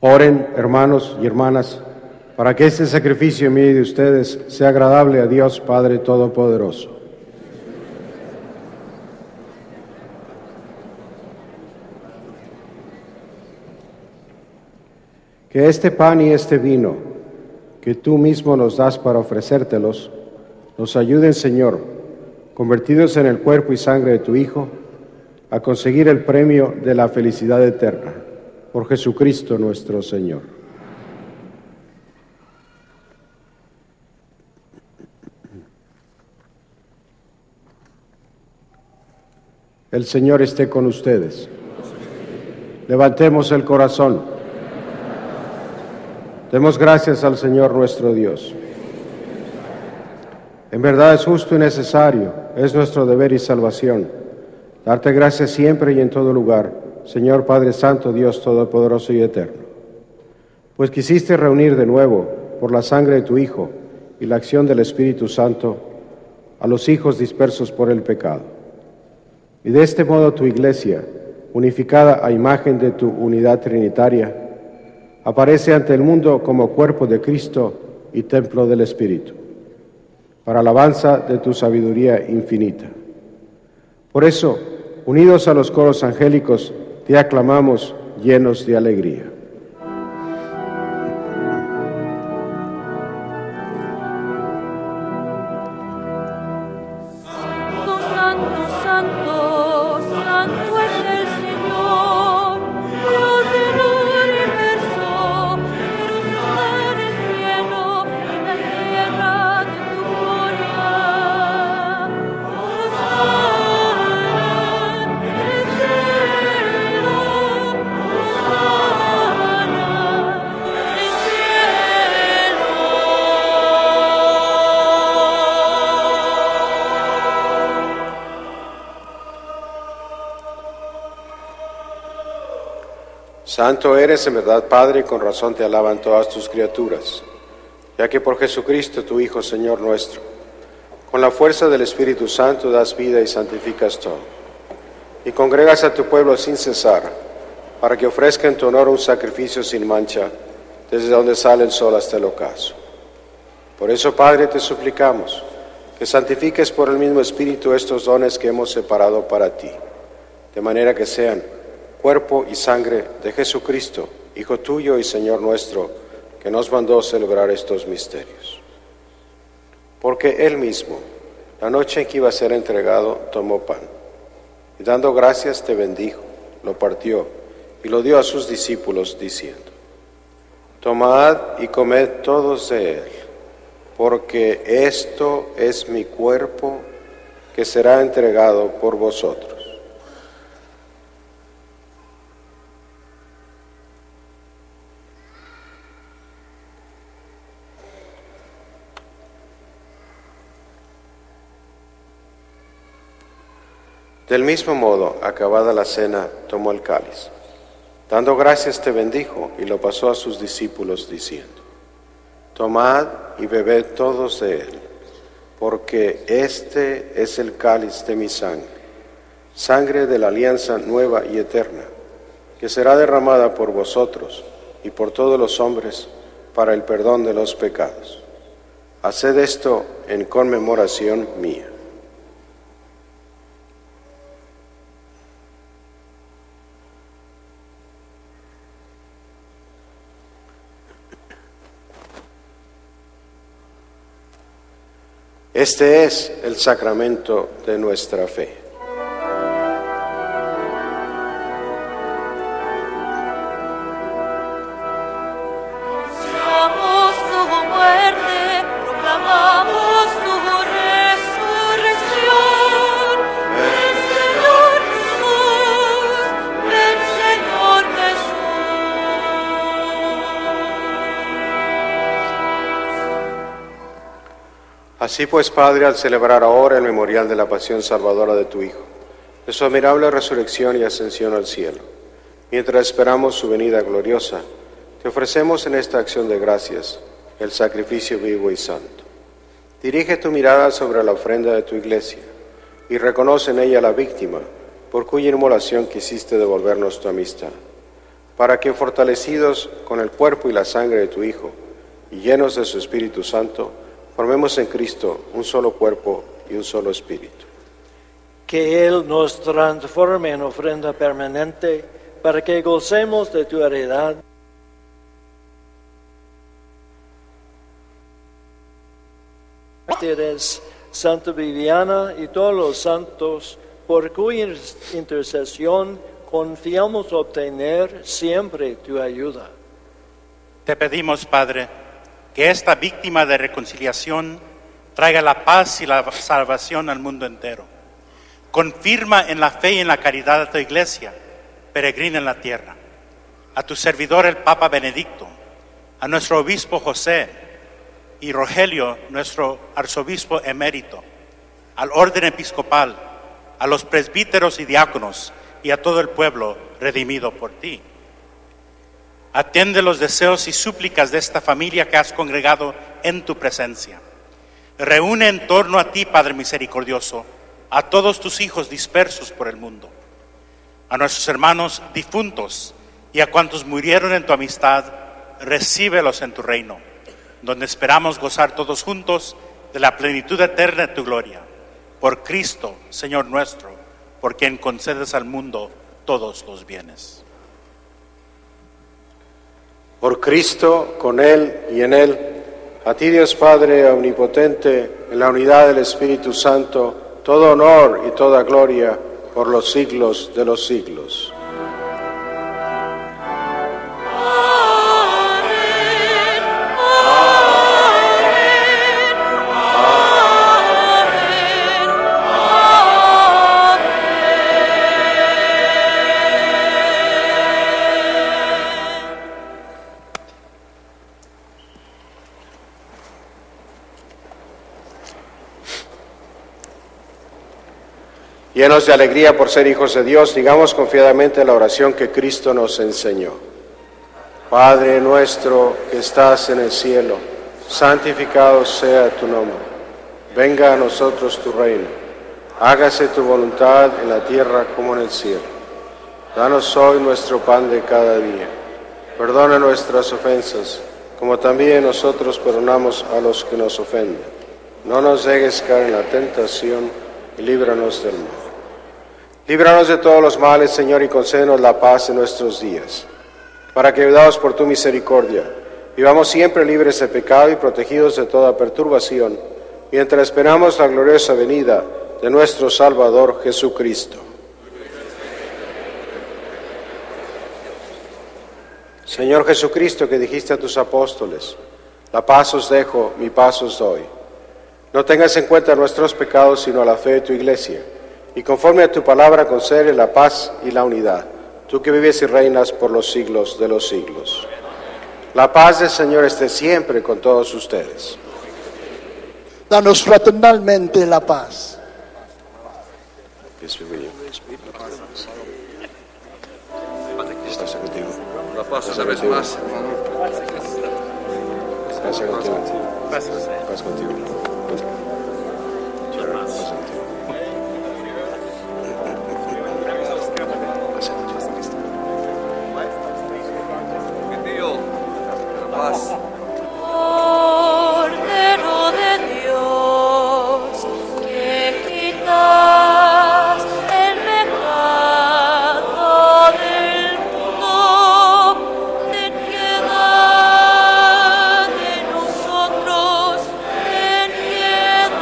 Oren, hermanos y hermanas, para que este sacrificio mío y de ustedes sea agradable a Dios Padre Todopoderoso. Que este pan y este vino, que tú mismo nos das para ofrecértelos, nos ayuden, Señor, convertidos en el cuerpo y sangre de tu Hijo, a conseguir el premio de la felicidad eterna. Por Jesucristo nuestro Señor. El Señor esté con ustedes. Levantemos el corazón. Demos gracias al Señor nuestro Dios. En verdad es justo y necesario, es nuestro deber y salvación, darte gracias siempre y en todo lugar, Señor Padre Santo, Dios Todopoderoso y Eterno. Pues quisiste reunir de nuevo, por la sangre de tu Hijo y la acción del Espíritu Santo, a los hijos dispersos por el pecado. Y de este modo tu Iglesia, unificada a imagen de tu unidad trinitaria, aparece ante el mundo como cuerpo de Cristo y templo del Espíritu, para alabanza de tu sabiduría infinita. Por eso, unidos a los coros angélicos, te aclamamos llenos de alegría. Santo eres en verdad, Padre, y con razón te alaban todas tus criaturas, ya que por Jesucristo, tu Hijo, Señor nuestro, con la fuerza del Espíritu Santo das vida y santificas todo, y congregas a tu pueblo sin cesar, para que ofrezca en tu honor un sacrificio sin mancha, desde donde sale el sol hasta el ocaso. Por eso, Padre, te suplicamos que santifiques por el mismo Espíritu estos dones que hemos separado para ti, de manera que sean cuerpo y sangre de Jesucristo, Hijo tuyo y Señor nuestro, que nos mandó celebrar estos misterios. Porque Él mismo, la noche en que iba a ser entregado, tomó pan, y dando gracias te bendijo, lo partió, y lo dio a sus discípulos, diciendo: Tomad y comed todos de él, porque esto es mi cuerpo, que será entregado por vosotros. Del mismo modo, acabada la cena, tomó el cáliz. Dando gracias te bendijo y lo pasó a sus discípulos diciendo: Tomad y bebed todos de él, porque este es el cáliz de mi sangre, sangre de la alianza nueva y eterna, que será derramada por vosotros y por todos los hombres para el perdón de los pecados. Haced esto en conmemoración mía. Este es el sacramento de nuestra fe. Anunciamos tu muerte, proclamamos tu resurrección. Ven, Señor Jesús, ven, Señor Jesús. Así pues, Padre, al celebrar ahora el memorial de la pasión salvadora de tu Hijo, de su admirable resurrección y ascensión al cielo, mientras esperamos su venida gloriosa, te ofrecemos en esta acción de gracias el sacrificio vivo y santo. Dirige tu mirada sobre la ofrenda de tu iglesia y reconoce en ella la víctima por cuya inmolación quisiste devolvernos tu amistad. para que fortalecidos con el cuerpo y la sangre de tu Hijo y llenos de su Espíritu Santo, formemos en Cristo un solo cuerpo y un solo espíritu. Que Él nos transforme en ofrenda permanente para que gocemos de tu heredad. Mártires, Santa Viviana y todos los santos, por cuya intercesión confiamos obtener siempre tu ayuda. Te pedimos, Padre, que esta víctima de reconciliación traiga la paz y la salvación al mundo entero. Confirma en la fe y en la caridad a tu iglesia, peregrina en la tierra. A tu servidor el Papa Benedicto, a nuestro obispo José y Rogelio, nuestro arzobispo emérito, al orden episcopal, a los presbíteros y diáconos y a todo el pueblo redimido por ti. Atiende los deseos y súplicas de esta familia que has congregado en tu presencia. Reúne en torno a ti, Padre misericordioso, a todos tus hijos dispersos por el mundo, a nuestros hermanos difuntos y a cuantos murieron en tu amistad, recíbelos en tu reino, donde esperamos gozar todos juntos de la plenitud eterna de tu gloria. Por Cristo, Señor nuestro, por quien concedes al mundo todos los bienes. Por Cristo, con Él y en Él, a ti Dios Padre omnipotente, en la unidad del Espíritu Santo, todo honor y toda gloria por los siglos de los siglos. Llenos de alegría por ser hijos de Dios, digamos confiadamente la oración que Cristo nos enseñó. Padre nuestro que estás en el cielo, santificado sea tu nombre. Venga a nosotros tu reino. Hágase tu voluntad en la tierra como en el cielo. Danos hoy nuestro pan de cada día. Perdona nuestras ofensas, como también nosotros perdonamos a los que nos ofenden. No nos dejes caer en la tentación y líbranos del mal. Líbranos de todos los males, Señor, y concédenos la paz en nuestros días, para que, ayudados por tu misericordia, vivamos siempre libres de pecado y protegidos de toda perturbación, mientras esperamos la gloriosa venida de nuestro Salvador Jesucristo. Señor Jesucristo, que dijiste a tus apóstoles, la paz os dejo, mi paz os doy. No tengas en cuenta nuestros pecados, sino a la fe de tu iglesia, y conforme a tu palabra concede la paz y la unidad, tú que vives y reinas por los siglos de los siglos. La paz del Señor esté siempre con todos ustedes. Danos fraternalmente la paz. La paz una vez más. Paz contigo. Paz contigo. Paz. Cordero de Dios, que quitas el pecado del mundo, ten piedad de nosotros, ten piedad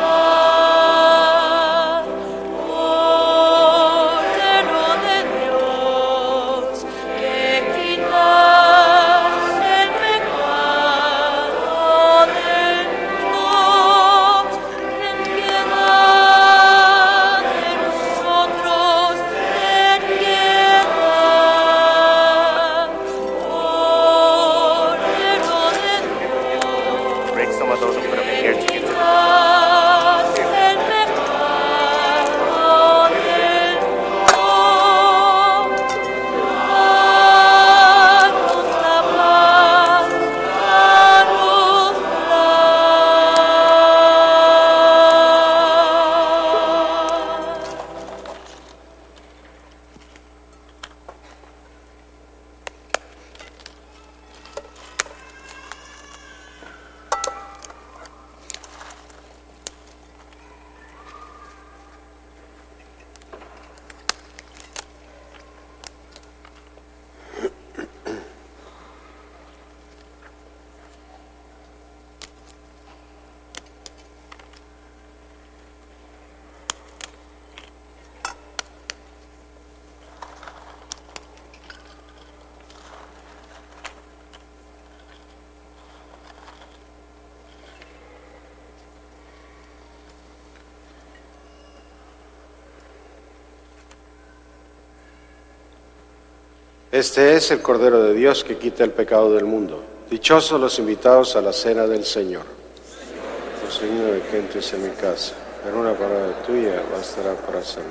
Este es el Cordero de Dios que quita el pecado del mundo. Dichosos los invitados a la cena del Señor. Oh Señor, que entres en mi casa, en una palabra tuya bastará para sanar.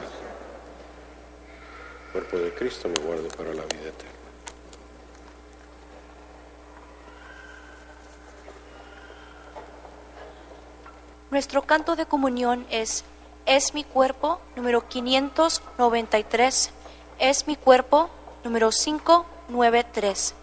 El cuerpo de Cristo me guarde para la vida eterna. Nuestro canto de comunión es Es mi cuerpo, número quinientos noventa y tres. Es mi cuerpo, número quinientos noventa y tres.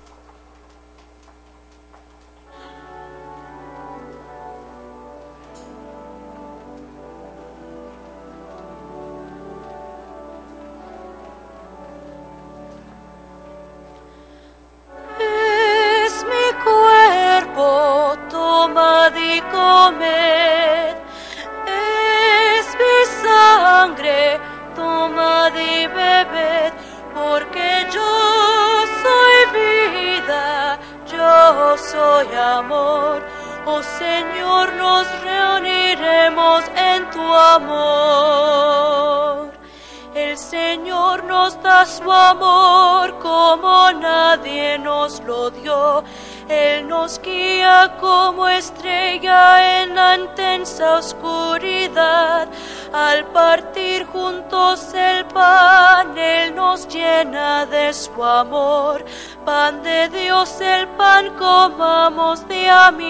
Es mi cuerpo, tomad y comed. Es mi sangre, tomad y bebed. Porque yo soy vida, yo soy amor. Oh Señor, nos reuniremos en tu amor. El Señor nos da su amor como nadie nos lo dio. Él nos guía como estrella en la intensa oscuridad. Al partir juntos el pan, Él nos llena de su amor. Pan de Dios, el pan comamos de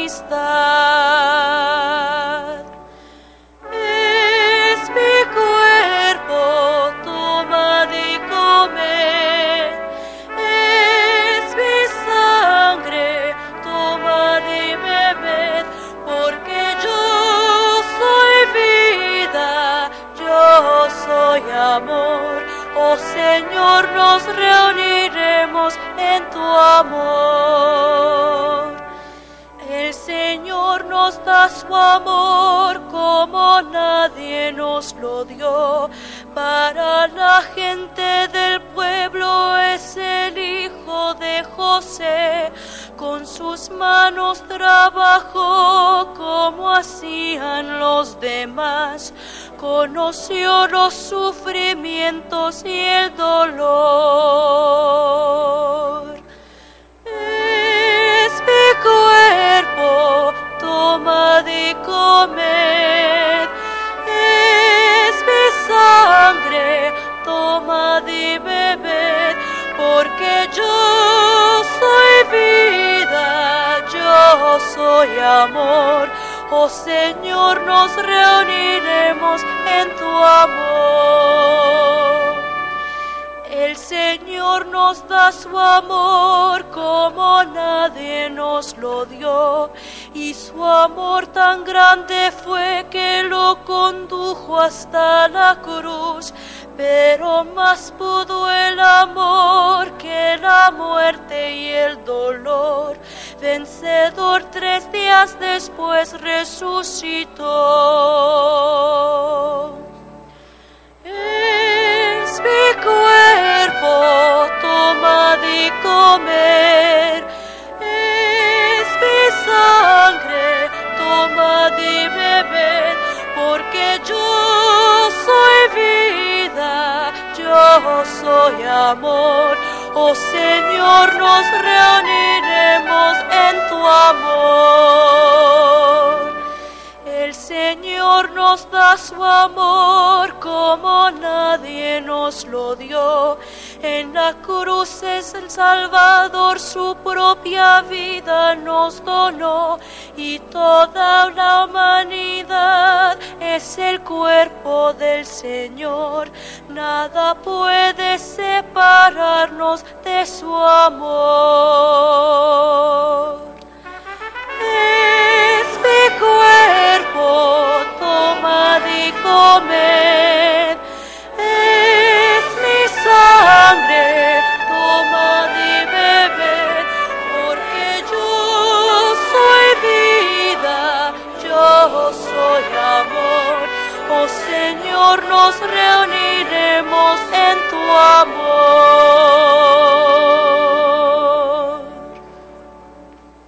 amistad. Es mi cuerpo, tomad y comed. Es mi sangre, tomad y bebed. Porque yo soy vida, yo soy amor. Oh Señor, nos reuniremos en tu amor. El Señor nos da su amor como nadie nos lo dio. Para la gente del pueblo es el Hijo de José. Con sus manos trabajó como hacían los demás. Conoció los sufrimientos y el dolor. Es mi cuerpo, tomad y comed. Es mi sangre, tomad y bebed. Porque yo soy vida, yo soy amor. Oh Señor, nos reuniremos en tu amor. El Señor nos da su amor como nadie nos lo dio. Y su amor tan grande fue que lo condujo hasta la cruz. Pero más pudo el amor que la muerte y el dolor. Vencedor tres días después resucitó. Es mi cuerpo, tomad y comed. Es mi sangre, tomad y bebed. Porque yo soy vida, yo soy amor. Oh Señor, nos reuniremos en tu amor. El Señor nos da su amor como nadie nos lo dio. En la cruz es el Salvador, su propia vida nos donó. Y toda la humanidad es el cuerpo del Señor. Nada puede separarnos de su amor. Es mi cuerpo, tomad y comed. Es mi sangre, tomad y bebed. Porque yo soy vida, yo soy amor. Oh Señor, nos reuniremos en tu amor.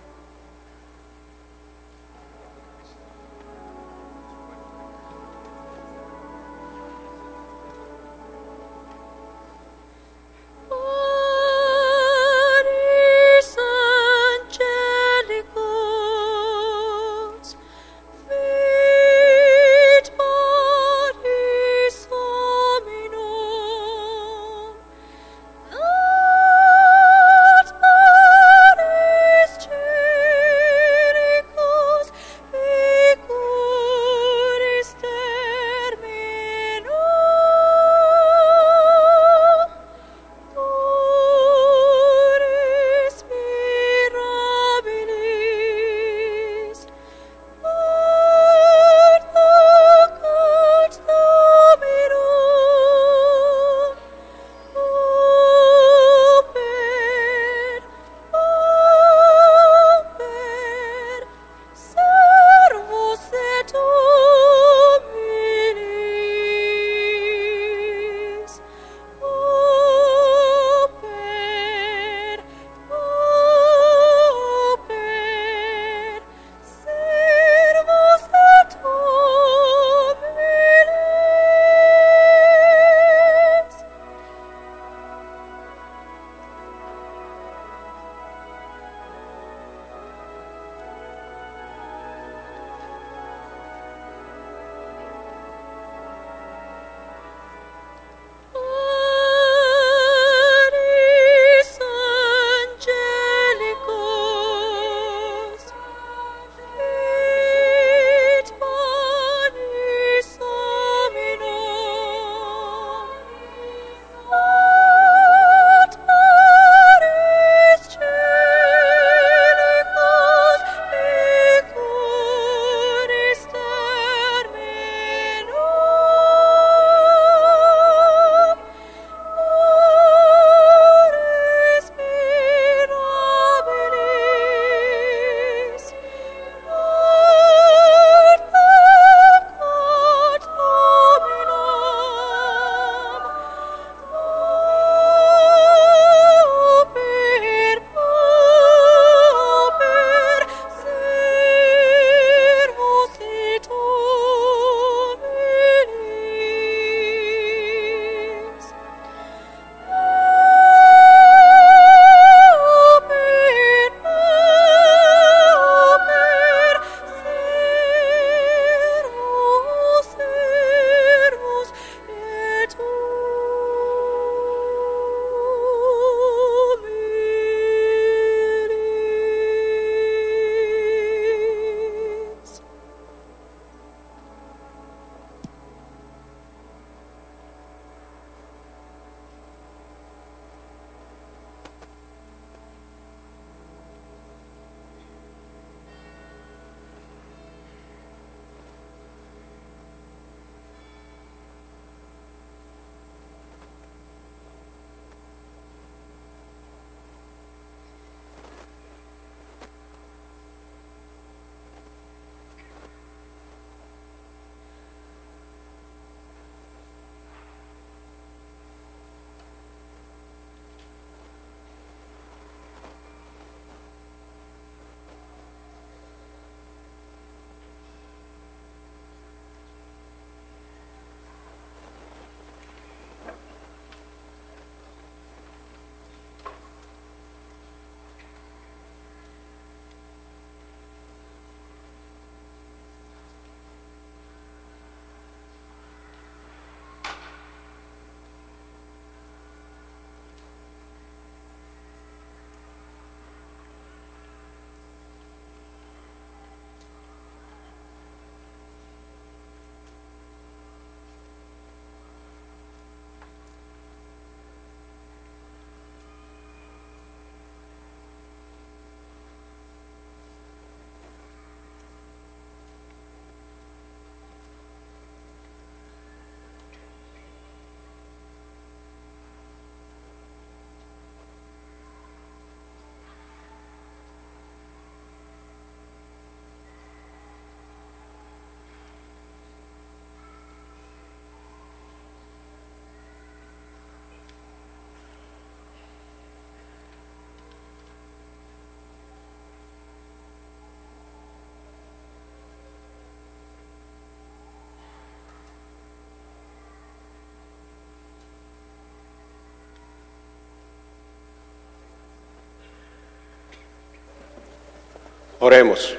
Oremos.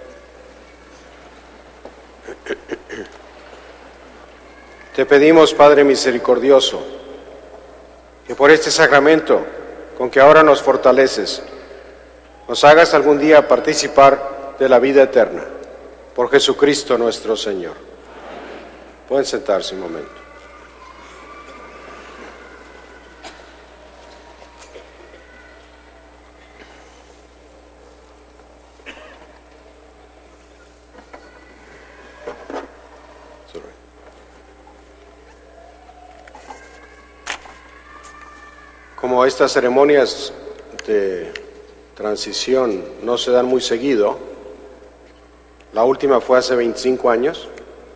Te pedimos, Padre misericordioso, que por este sacramento con que ahora nos fortaleces, nos hagas algún día participar de la vida eterna. Por Jesucristo nuestro Señor. Pueden sentarse un momento. Como estas ceremonias de transición no se dan muy seguido, la última fue hace veinticinco años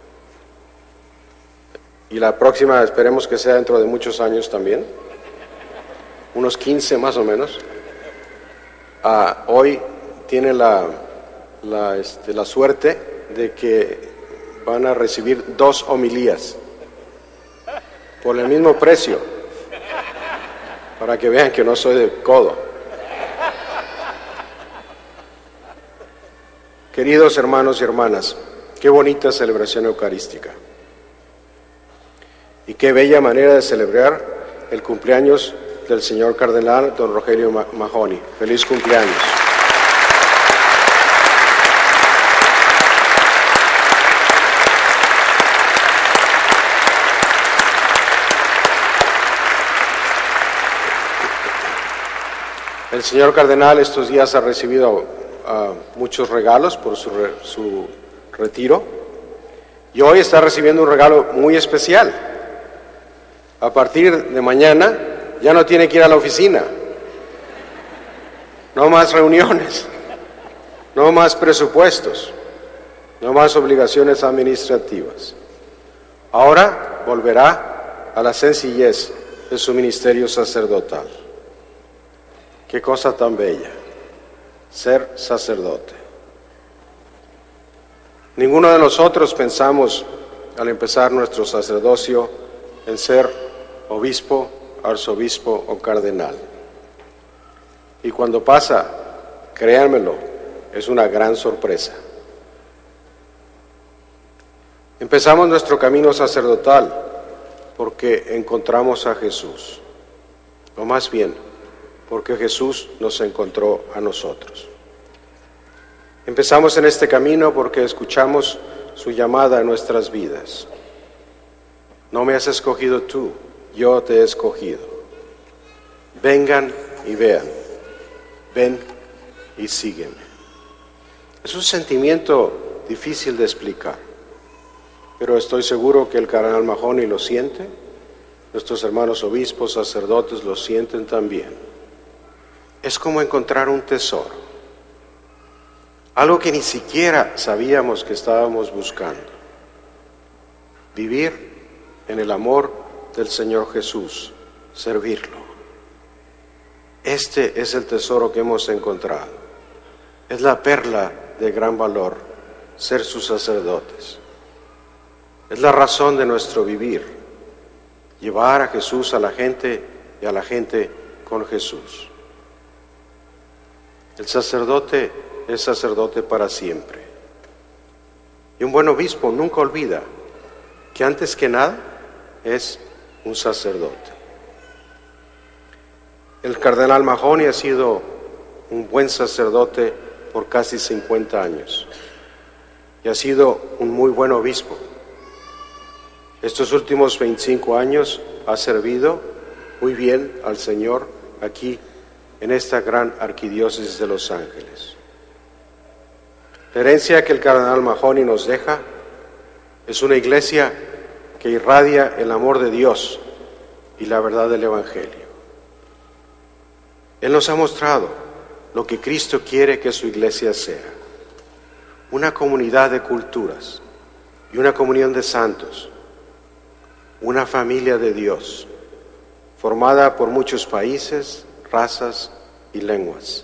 y la próxima esperemos que sea dentro de muchos años también, unos quince más o menos. Ah, hoy tiene la, la, este, la suerte de que van a recibir dos homilías por el mismo precio, para que vean que no soy de codo. Queridos hermanos y hermanas, qué bonita celebración eucarística y qué bella manera de celebrar el cumpleaños del señor cardenal don Rogelio Mahony. Feliz cumpleaños. El señor cardenal estos días ha recibido uh, muchos regalos por su, re, su retiro y hoy está recibiendo un regalo muy especial. A partir de mañana ya no tiene que ir a la oficina, no más reuniones, no más presupuestos, no más obligaciones administrativas. Ahora volverá a la sencillez de su ministerio sacerdotal. Qué cosa tan bella, ser sacerdote. Ninguno de nosotros pensamos al empezar nuestro sacerdocio en ser obispo, arzobispo o cardenal. Y cuando pasa, créanmelo, es una gran sorpresa. Empezamos nuestro camino sacerdotal porque encontramos a Jesús, o más bien, porque Jesús nos encontró a nosotros. Empezamos en este camino porque escuchamos su llamada en nuestras vidas. No me has escogido tú, yo te he escogido. Vengan y vean, ven y sígueme. Es un sentimiento difícil de explicar, pero estoy seguro que el cardenal Mahony lo siente, nuestros hermanos obispos, sacerdotes lo sienten también. Es como encontrar un tesoro, algo que ni siquiera sabíamos que estábamos buscando. Vivir en el amor del Señor Jesús, servirlo. Este es el tesoro que hemos encontrado. Es la perla de gran valor, ser sus sacerdotes. Es la razón de nuestro vivir, llevar a Jesús a la gente y a la gente con Jesús. El sacerdote es sacerdote para siempre. Y un buen obispo nunca olvida que antes que nada es un sacerdote. El cardenal Mahony ha sido un buen sacerdote por casi cincuenta años y ha sido un muy buen obispo. Estos últimos veinticinco años ha servido muy bien al Señor aquí en esta gran arquidiócesis de Los Ángeles. La herencia que el cardenal Mahony nos deja es una iglesia que irradia el amor de Dios y la verdad del Evangelio. Él nos ha mostrado lo que Cristo quiere que su iglesia sea: una comunidad de culturas y una comunión de santos, una familia de Dios, formada por muchos países, razas y lenguas.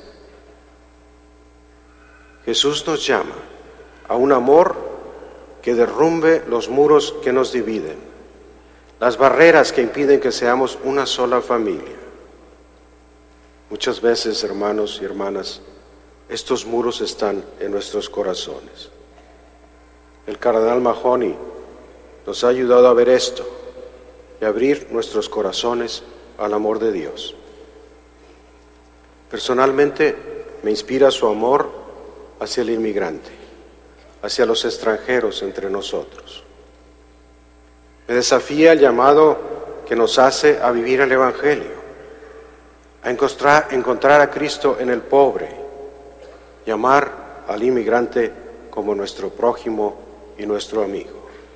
Jesús nos llama a un amor que derrumbe los muros que nos dividen, las barreras que impiden que seamos una sola familia. Muchas veces, hermanos y hermanas, estos muros están en nuestros corazones. El cardenal Mahony nos ha ayudado a ver esto y abrir nuestros corazones al amor de Dios. Personalmente me inspira su amor hacia el inmigrante, hacia los extranjeros entre nosotros. Me desafía el llamado que nos hace a vivir el Evangelio, a encontrar, encontrar a Cristo en el pobre y amar al inmigrante como nuestro prójimo y nuestro amigo.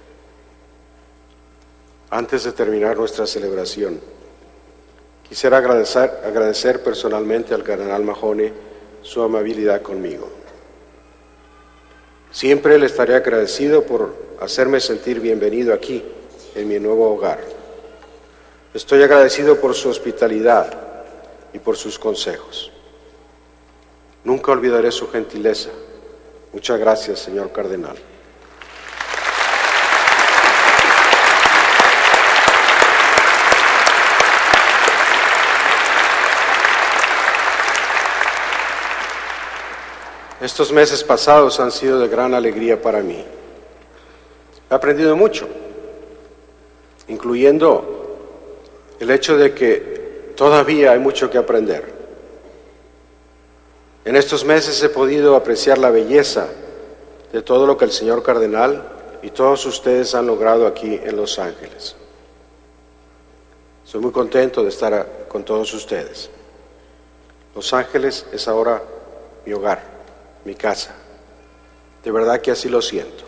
Antes de terminar nuestra celebración, quisiera agradecer, agradecer personalmente al cardenal Mahony su amabilidad conmigo. Siempre le estaré agradecido por hacerme sentir bienvenido aquí, en mi nuevo hogar. Estoy agradecido por su hospitalidad y por sus consejos. Nunca olvidaré su gentileza. Muchas gracias, señor cardenal. Estos meses pasados han sido de gran alegría para mí. He aprendido mucho, incluyendo el hecho de que todavía hay mucho que aprender. En estos meses he podido apreciar la belleza de todo lo que el señor cardenal y todos ustedes han logrado aquí en Los Ángeles. Soy muy contento de estar con todos ustedes. Los Ángeles es ahora mi hogar, mi casa. De verdad que así lo siento.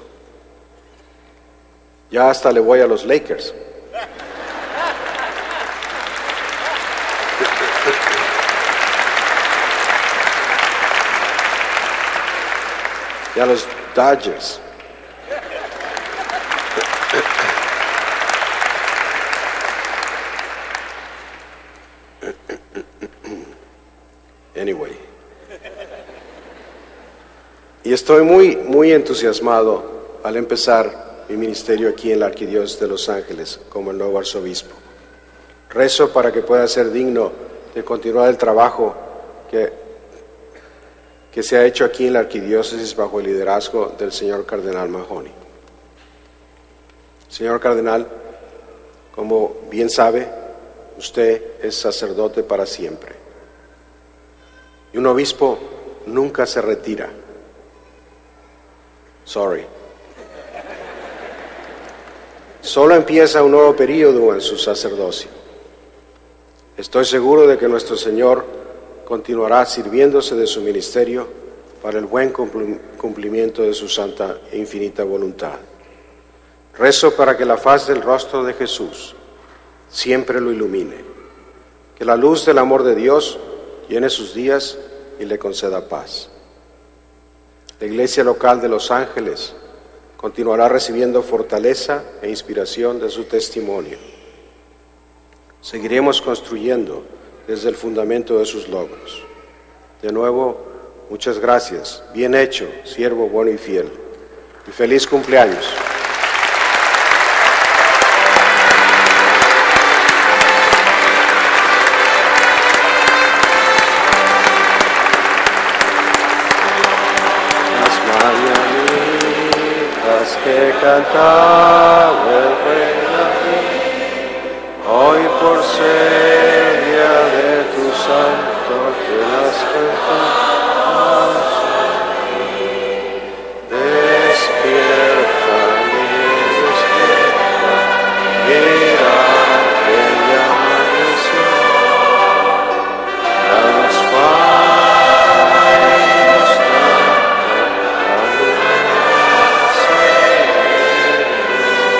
Ya hasta le voy a los Lakers. Y a los Dodgers. Anyway. Y estoy muy, muy entusiasmado al empezar mi ministerio aquí en la Arquidiócesis de Los Ángeles como el nuevo arzobispo. Rezo para que pueda ser digno de continuar el trabajo que, que se ha hecho aquí en la Arquidiócesis bajo el liderazgo del señor cardenal Mahony. Señor cardenal, como bien sabe, usted es sacerdote para siempre. Y un obispo nunca se retira. Sorry. Solo empieza un nuevo periodo en su sacerdocio. Estoy seguro de que nuestro Señor continuará sirviéndose de su ministerio para el buen cumplimiento de su santa e infinita voluntad. Rezo para que la faz del rostro de Jesús siempre lo ilumine, que la luz del amor de Dios llene sus días y le conceda paz. La Iglesia local de Los Ángeles continuará recibiendo fortaleza e inspiración de su testimonio. Seguiremos construyendo desde el fundamento de sus logros. De nuevo, muchas gracias. Bien hecho, siervo bueno y fiel. Y feliz cumpleaños. Que cantaba el rey David, hoy por ser día de tu santo que las cantamos. Despierta, mi despierta, mira que ya amaneció, danos paz y mostrarnos la luz.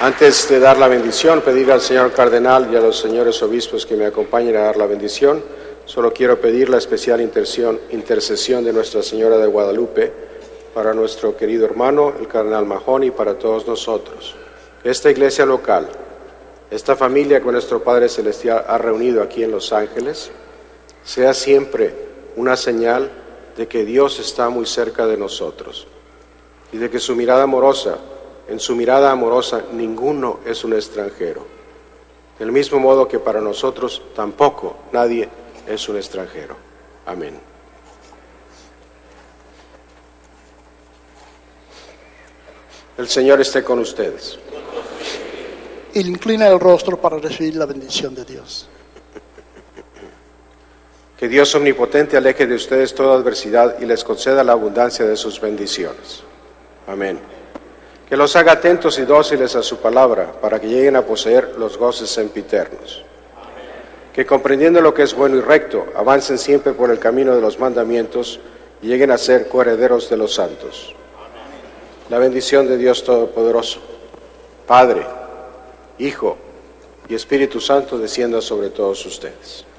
Antes de dar la bendición, pedirle al señor cardenal y a los señores obispos que me acompañen a dar la bendición. Solo quiero pedir la especial intercesión de Nuestra Señora de Guadalupe para nuestro querido hermano, el cardenal Mahón, y para todos nosotros. Esta iglesia local, esta familia que nuestro Padre Celestial ha reunido aquí en Los Ángeles, sea siempre una señal de que Dios está muy cerca de nosotros y de que su mirada amorosa, en su mirada amorosa, ninguno es un extranjero. Del mismo modo que para nosotros tampoco nadie es un extranjero. Amén. El Señor esté con ustedes. Inclina el rostro para recibir la bendición de Dios. Que Dios omnipotente aleje de ustedes toda adversidad y les conceda la abundancia de sus bendiciones. Amén. Que los haga atentos y dóciles a su palabra para que lleguen a poseer los goces sempiternos. Que comprendiendo lo que es bueno y recto, avancen siempre por el camino de los mandamientos y lleguen a ser coherederos de los santos. La bendición de Dios Todopoderoso, Padre, Hijo y Espíritu Santo descienda sobre todos ustedes.